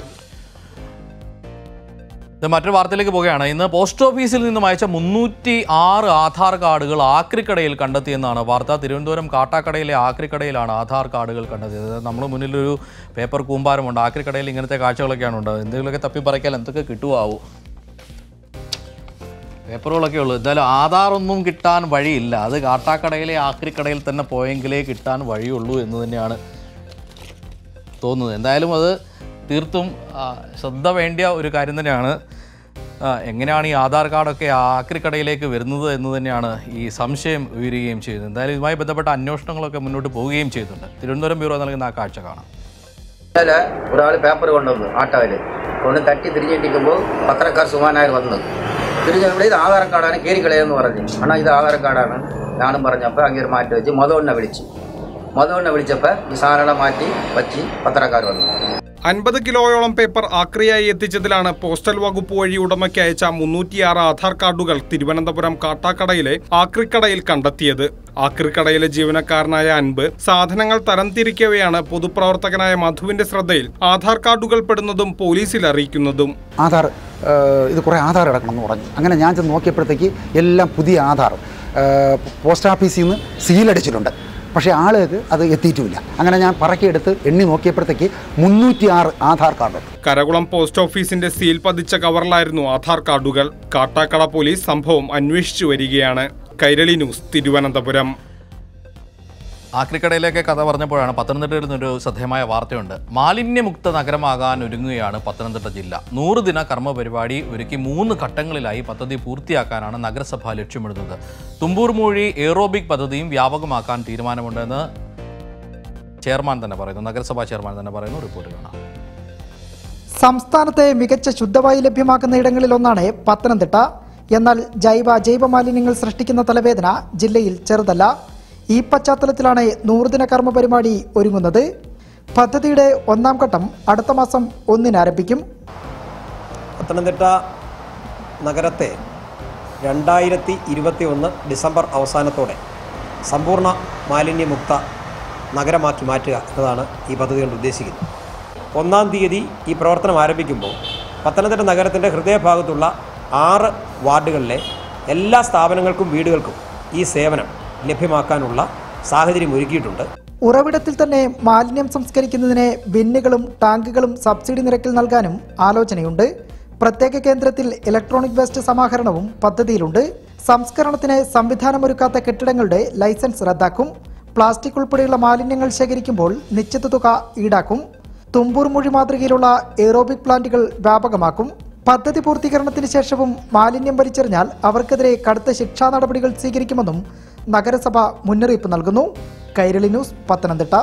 A: മറ്റൊരു വാർത്തയിലേക്ക് പോവുകയാണ്. ഇന്ന് പോസ്റ്റ് ഓഫീസിൽ നിന്നും അയച്ച 306 ആധാർ കാർഡുകൾ ആക്രിക്കടയിൽ കണ്ടെത്തിയെന്നാണ് വാർത്ത. തിരുവനന്തപുരം കാട്ടാക്കടയിലെ ആക്രിക്കടയിലാണ് ആധാർ കാർഡുകൾ കണ്ടെത്തിയത്. നമ്മൾ മുന്നിലൊരു പേപ്പർ കൂമ്പാരമുണ്ട്. ആക്രിക്കടയിൽ ഇങ്ങനത്തെ കാഴ്ചകളൊക്കെയാണ് ഉണ്ട്. എന്തെങ്കിലുമൊക്കെ തപ്പിപ്പറയ്ക്കാൻ എന്തൊക്കെ കിട്ടുമാവും, പേപ്പറുകളൊക്കെ ഉള്ളൂ. എന്തായാലും ആധാറൊന്നും കിട്ടാൻ വഴിയില്ല. അത് കാട്ടാക്കടയിലെ ആക്രിക്കടയിൽ തന്നെ പോയെങ്കിലേ കിട്ടാൻ വഴിയുള്ളൂ എന്ന് തന്നെയാണ് തോന്നുന്നത്. എന്തായാലും അത് തീർത്തും ശ്രദ്ധ വേണ്ടിയ ഒരു കാര്യം തന്നെയാണ്. എങ്ങനെയാണ് ഈ ആധാർ കാർഡൊക്കെ ആക്രിക്കടയിലേക്ക് വരുന്നത് എന്ന് തന്നെയാണ് ഈ സംശയം ഉയരുകയും ചെയ്യുന്നത്. എന്തായാലും ഇതുമായി ബന്ധപ്പെട്ട അന്വേഷണങ്ങളൊക്കെ മുന്നോട്ട് പോവുകയും ചെയ്യുന്നുണ്ട്. തിരുവനന്തപുരം ബ്യൂറോ നൽകുന്ന ആ കാഴ്ച കാണാം.
V: ഒരാൾ പേപ്പർ കൊണ്ടുവന്നു, ആട്ടോയിൽ കൊണ്ട് തട്ടി തിരിഞ്ഞിരിക്കുമ്പോൾ പത്രക്കാർ സുമാനായർ വന്നു. തിരിഞ്ഞവിടെ ഇത് ആധാർ കാർഡാണ്, കയറിക്കളയെന്ന് പറഞ്ഞു. അണ്ണാ ഇത് ആധാർ കാർഡാണ് ഞാനും പറഞ്ഞപ്പോൾ അങ്ങനെ മാറ്റി വെച്ച് മധുവണ്ണ വിളിച്ചപ്പോൾ ഈ സാധനം മാറ്റി വച്ച് പത്രക്കാർ വന്നു.
W: 50 കിലോയോളം പേപ്പർ ആക്രിയായി എത്തിച്ചതിലാണ് പോസ്റ്റൽ വകുപ്പ് വഴി ഉടമയ്ക്ക് അയച്ച 306 ആധാർ കാർഡുകൾ തിരുവനന്തപുരം കാട്ടാക്കടയിലെ ആക്രിക്കടയിൽ കണ്ടെത്തിയത്. ആക്രിക്കടയിലെ ജീവനക്കാരനായ അൻപ് സാധനങ്ങൾ തരംതിരിക്കവെയാണ് പൊതുപ്രവർത്തകനായ മധുവിന്റെ ശ്രദ്ധയിൽ ആധാർ കാർഡുകൾ പെടുന്നതും പോലീസിൽ അറിയിക്കുന്നതും.
X: ആധാർ ഇത് കുറേ ആധാർ എടുക്കണം എന്ന് പറഞ്ഞു. അങ്ങനെ ഞാൻ ചെന്ന് നോക്കിയപ്പോഴത്തേക്ക് എല്ലാം പുതിയ ആധാർ പോസ്റ്റ് ഓഫീസിൽ നിന്ന് സീലടിച്ചിട്ടുണ്ട്. പക്ഷേ ആളുകൾക്ക് അത് എത്തിയിട്ടുമില്ല. അങ്ങനെ ഞാൻ പറക്കിയെടുത്ത് എണ്ണി നോക്കിയപ്പോഴത്തേക്ക് 306 ആധാർ കാർഡ്.
W: കരകുളം പോസ്റ്റ് ഓഫീസിന്റെ സീൽ പതിച്ച കവറിലായിരുന്നു ആധാർ കാർഡുകൾ. കാട്ടാക്കട പോലീസ് സംഭവം അന്വേഷിച്ചു വരികയാണ്. കൈരളി ന്യൂസ്, തിരുവനന്തപുരം.
A: ആക്രിക്കടയിലേക്ക് കഥ പറഞ്ഞപ്പോഴാണ് പത്തനംതിട്ടയിൽ നിന്നൊരു ശ്രദ്ധേയമായ വാർത്തയുണ്ട്. മാലിന്യമുക്ത നഗരമാകാൻ ഒരുങ്ങുകയാണ് പത്തനംതിട്ട ജില്ല. 100 ദിന കർമ്മ പരിപാടി ഒരുക്കി 3 ഘട്ടങ്ങളിലായി പദ്ധതി പൂർത്തിയാക്കാനാണ് നഗരസഭ ലക്ഷ്യമിടുന്നത്. തുമ്പൂർ മൂഴി എയറോബിക് പദ്ധതിയും വ്യാപകമാക്കാൻ തീരുമാനമുണ്ടെന്ന് നഗരസഭാ ചെയർമാൻ തന്നെ പറയുന്നു. റിപ്പോർട്ട് കാണാം.
Y: സംസ്ഥാനത്തെ മികച്ച ശുദ്ധവായു ലഭ്യമാക്കുന്ന ഇടങ്ങളിലൊന്നാണ് പത്തനംതിട്ട. എന്നാൽ ജൈവ മാലിന്യങ്ങൾ സൃഷ്ടിക്കുന്ന തലവേദന ജില്ലയിൽ ചെറുതല്ല. ഈ പശ്ചാത്തലത്തിലാണ് 100 ദിന കർമ്മ പരിപാടി ഒരുങ്ങുന്നത്. പദ്ധതിയുടെ 1ാം ഘട്ടം അടുത്ത മാസം 1-ന് ആരംഭിക്കും.
Z: പത്തനംതിട്ട നഗരത്തെ 2021 ഡിസംബർ അവസാനത്തോടെ സമ്പൂർണ്ണ മാലിന്യമുക്ത നഗരമാക്കി മാറ്റുക എന്നതാണ് ഈ പദ്ധതി കൊണ്ട് ഉദ്ദേശിക്കുന്നത്. 1-ാം തീയതി ഈ പ്രവർത്തനം ആരംഭിക്കുമ്പോൾ പത്തനംതിട്ട നഗരത്തിൻ്റെ ഹൃദയഭാഗത്തുള്ള 6 വാർഡുകളിലെ എല്ലാ സ്ഥാപനങ്ങൾക്കും വീടുകൾക്കും ഈ സേവനം ലഭ്യമാക്കാനുള്ള സാഹചര്യം ഒരുക്കിയിട്ടുണ്ട്.
Y: ഉറവിടത്തിൽ തന്നെ മാലിന്യം സംസ്കരിക്കുന്നതിന് ബിന്നുകളും ടാങ്കുകളും സബ്സിഡി നിരക്കിൽ നൽകാനും ആലോചനയുണ്ട്. പ്രത്യേക കേന്ദ്രത്തിൽ ഇലക്ട്രോണിക് വേസ്റ്റ് സമാഹരണവും പദ്ധതിയിലുണ്ട്. സംസ്കരണത്തിന് സംവിധാനമൊരുക്കാത്ത കെട്ടിടങ്ങളുടെ ലൈസൻസ് റദ്ദാക്കും. പ്ലാസ്റ്റിക് ഉൾപ്പെടെയുള്ള മാലിന്യങ്ങൾ ശേഖരിക്കുമ്പോൾ നിശ്ചിത തുക ഈടാക്കും. തുമ്പൂർ മൊഴി മാതൃകയിലുള്ള എയറോബിക് പ്ലാന്റുകൾ വ്യാപകമാക്കും. പദ്ധതി പൂർത്തീകരണത്തിന് ശേഷവും മാലിന്യം വലിച്ചെറിഞ്ഞാൽ അവർക്കെതിരെ കടുത്ത ശിക്ഷാ നടപടികൾ സ്വീകരിക്കുമെന്നും നഗരസഭ മുന്നറിയിപ്പ് നൽകുന്നു. കൈരളി ന്യൂസ്, പത്തനംതിട്ട.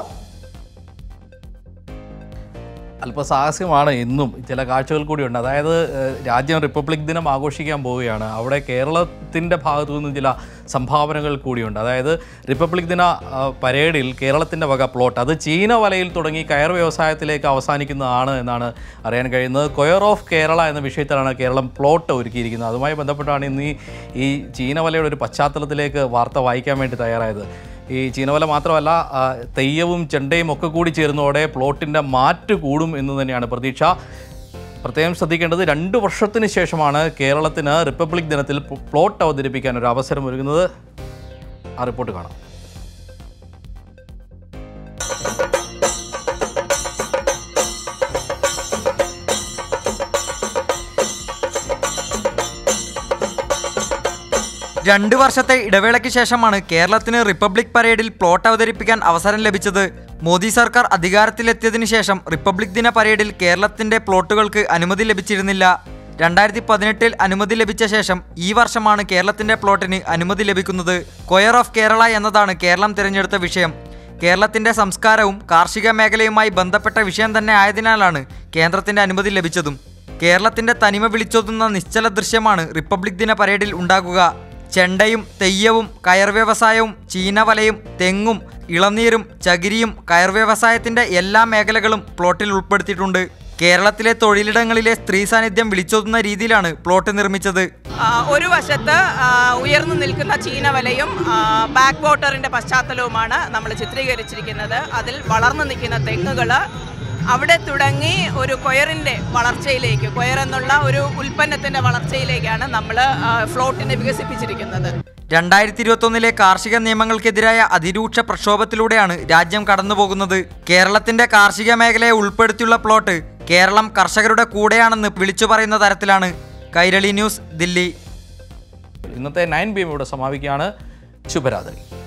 A: അല്പസാഹസ്യമാണ് ഇന്നും ചില കാഴ്ചകൾ കൂടിയുണ്ട്. അതായത് രാജ്യം റിപ്പബ്ലിക് ദിനം ആഘോഷിക്കാൻ പോവുകയാണ്. അവിടെ കേരളത്തിൻ്റെ ഭാഗത്തു നിന്നും ചില സംഭാവനകൾ കൂടിയുണ്ട്. അതായത് റിപ്പബ്ലിക് ദിന പരേഡിൽ കേരളത്തിൻ്റെ വക പ്ലോട്ട്, അത് ചീന വലയിൽ തുടങ്ങി കയർ വ്യവസായത്തിലേക്ക് അവസാനിക്കുന്നതാണ് എന്നാണ് അറിയാൻ കഴിയുന്നത്. കൊയർ ഓഫ് കേരള എന്ന വിഷയത്തിലാണ് കേരളം പ്ലോട്ട് ഒരുക്കിയിരിക്കുന്നത്. അതുമായി ബന്ധപ്പെട്ടാണ് ഇന്ന് ഈ ചീന വലയുടെ ഒരു പശ്ചാത്തലത്തിലേക്ക് വാർത്ത വായിക്കാൻ വേണ്ടി തയ്യാറായത്. ഈ ചീനവല മാത്രമല്ല, തെയ്യവും ചെണ്ടയും ഒക്കെ കൂടി ചേരുന്നതോടെ പ്ലോട്ടിൻ്റെ മാറ്റ് കൂടും എന്ന് തന്നെയാണ് പ്രതീക്ഷ. പ്രത്യേകം ശ്രദ്ധിക്കേണ്ടത് 2 വർഷത്തിന് ശേഷമാണ് കേരളത്തിന് റിപ്പബ്ലിക് ദിനത്തിൽ പ്ലോട്ട് അവതരിപ്പിക്കാൻ ഒരു അവസരം ഒരുങ്ങുന്നത്. ആ റിപ്പോർട്ട് കാണാം.
C: രണ്ട് വർഷത്തെ ഇടവേളയ്ക്ക് ശേഷമാണ് കേരളത്തിന് റിപ്പബ്ലിക് പരേഡിൽ പ്ലോട്ട് അവതരിപ്പിക്കാൻ അവസരം ലഭിച്ചത്. മോദി സർക്കാർ അധികാരത്തിലെത്തിയതിനു ശേഷം റിപ്പബ്ലിക് ദിന പരേഡിൽ കേരളത്തിന്റെ പ്ലോട്ടുകൾക്ക് അനുമതി ലഭിച്ചിരുന്നില്ല. 2018 അനുമതി ലഭിച്ച ശേഷം ഈ വർഷമാണ് കേരളത്തിന്റെ പ്ലോട്ടിന് അനുമതി ലഭിക്കുന്നത്. കൊയർ ഓഫ് കേരള എന്നതാണ് കേരളം തിരഞ്ഞെടുത്ത വിഷയം. കേരളത്തിന്റെ സംസ്കാരവും കാർഷിക മേഖലയുമായി ബന്ധപ്പെട്ട വിഷയം തന്നെ ആയതിനാലാണ് കേന്ദ്രത്തിന്റെ അനുമതി ലഭിച്ചതും. കേരളത്തിന്റെ തനിമ വിളിച്ചോതുന്ന നിശ്ചല ദൃശ്യമാണ് റിപ്പബ്ലിക് ദിന പരേഡിൽ ഉണ്ടാകുക. ചെണ്ടയും തെയ്യവും കയർ വ്യവസായവും ചീനവലയും തെങ്ങും ഇളനീരും ചകിരിയും കയർ വ്യവസായത്തിന്റെ എല്ലാ മേഖലകളും പ്ലോട്ടിൽ ഉൾപ്പെടുത്തിയിട്ടുണ്ട്. കേരളത്തിലെ തൊഴിലിടങ്ങളിലെ സ്ത്രീ സാന്നിധ്യം വിളിച്ചോതുന്ന രീതിയിലാണ് പ്ലോട്ട് നിർമ്മിച്ചത്.
D: ഒരു വശത്ത് ഉയർന്നു നിൽക്കുന്ന ചീനവലയും ബാക്ക് വാട്ടറിന്റെ പശ്ചാത്തലവുമാണ് നമ്മൾ ചിത്രീകരിച്ചിരിക്കുന്നത്. അതിൽ വളർന്നു നിൽക്കുന്ന തെങ്ങുകൾ അവിടെ തുടങ്ങി ഒരു കൊയറിൻ്റെ വളർച്ചയിലേക്ക്, കൊയർ എന്നുള്ള ഒരു ഉൽപ്പന്നത്തിൻ്റെ വളർച്ചയിലേക്കാണ് നമ്മൾ ഫ്ലോട്ടിനെ വികസിപ്പിച്ചിരിക്കുന്നത്.
C: 2021 കാർഷിക നിയമങ്ങൾക്കെതിരായ അതിരൂക്ഷ പ്രക്ഷോഭത്തിലൂടെയാണ് രാജ്യം കടന്നുപോകുന്നത്. കേരളത്തിന്റെ കാർഷിക മേഖലയെ ഉൾപ്പെടുത്തിയുള്ള പ്ലോട്ട് കേരളം കർഷകരുടെ കൂടെയാണെന്ന് വിളിച്ചു പറയുന്ന തരത്തിലാണ്. കൈരളി ന്യൂസ്, ദില്ലി.
A: ഇന്നത്തെ 9 PM ഇവിടെ സമാപിക്കുകയാണ്. ശുഭരാത്രി.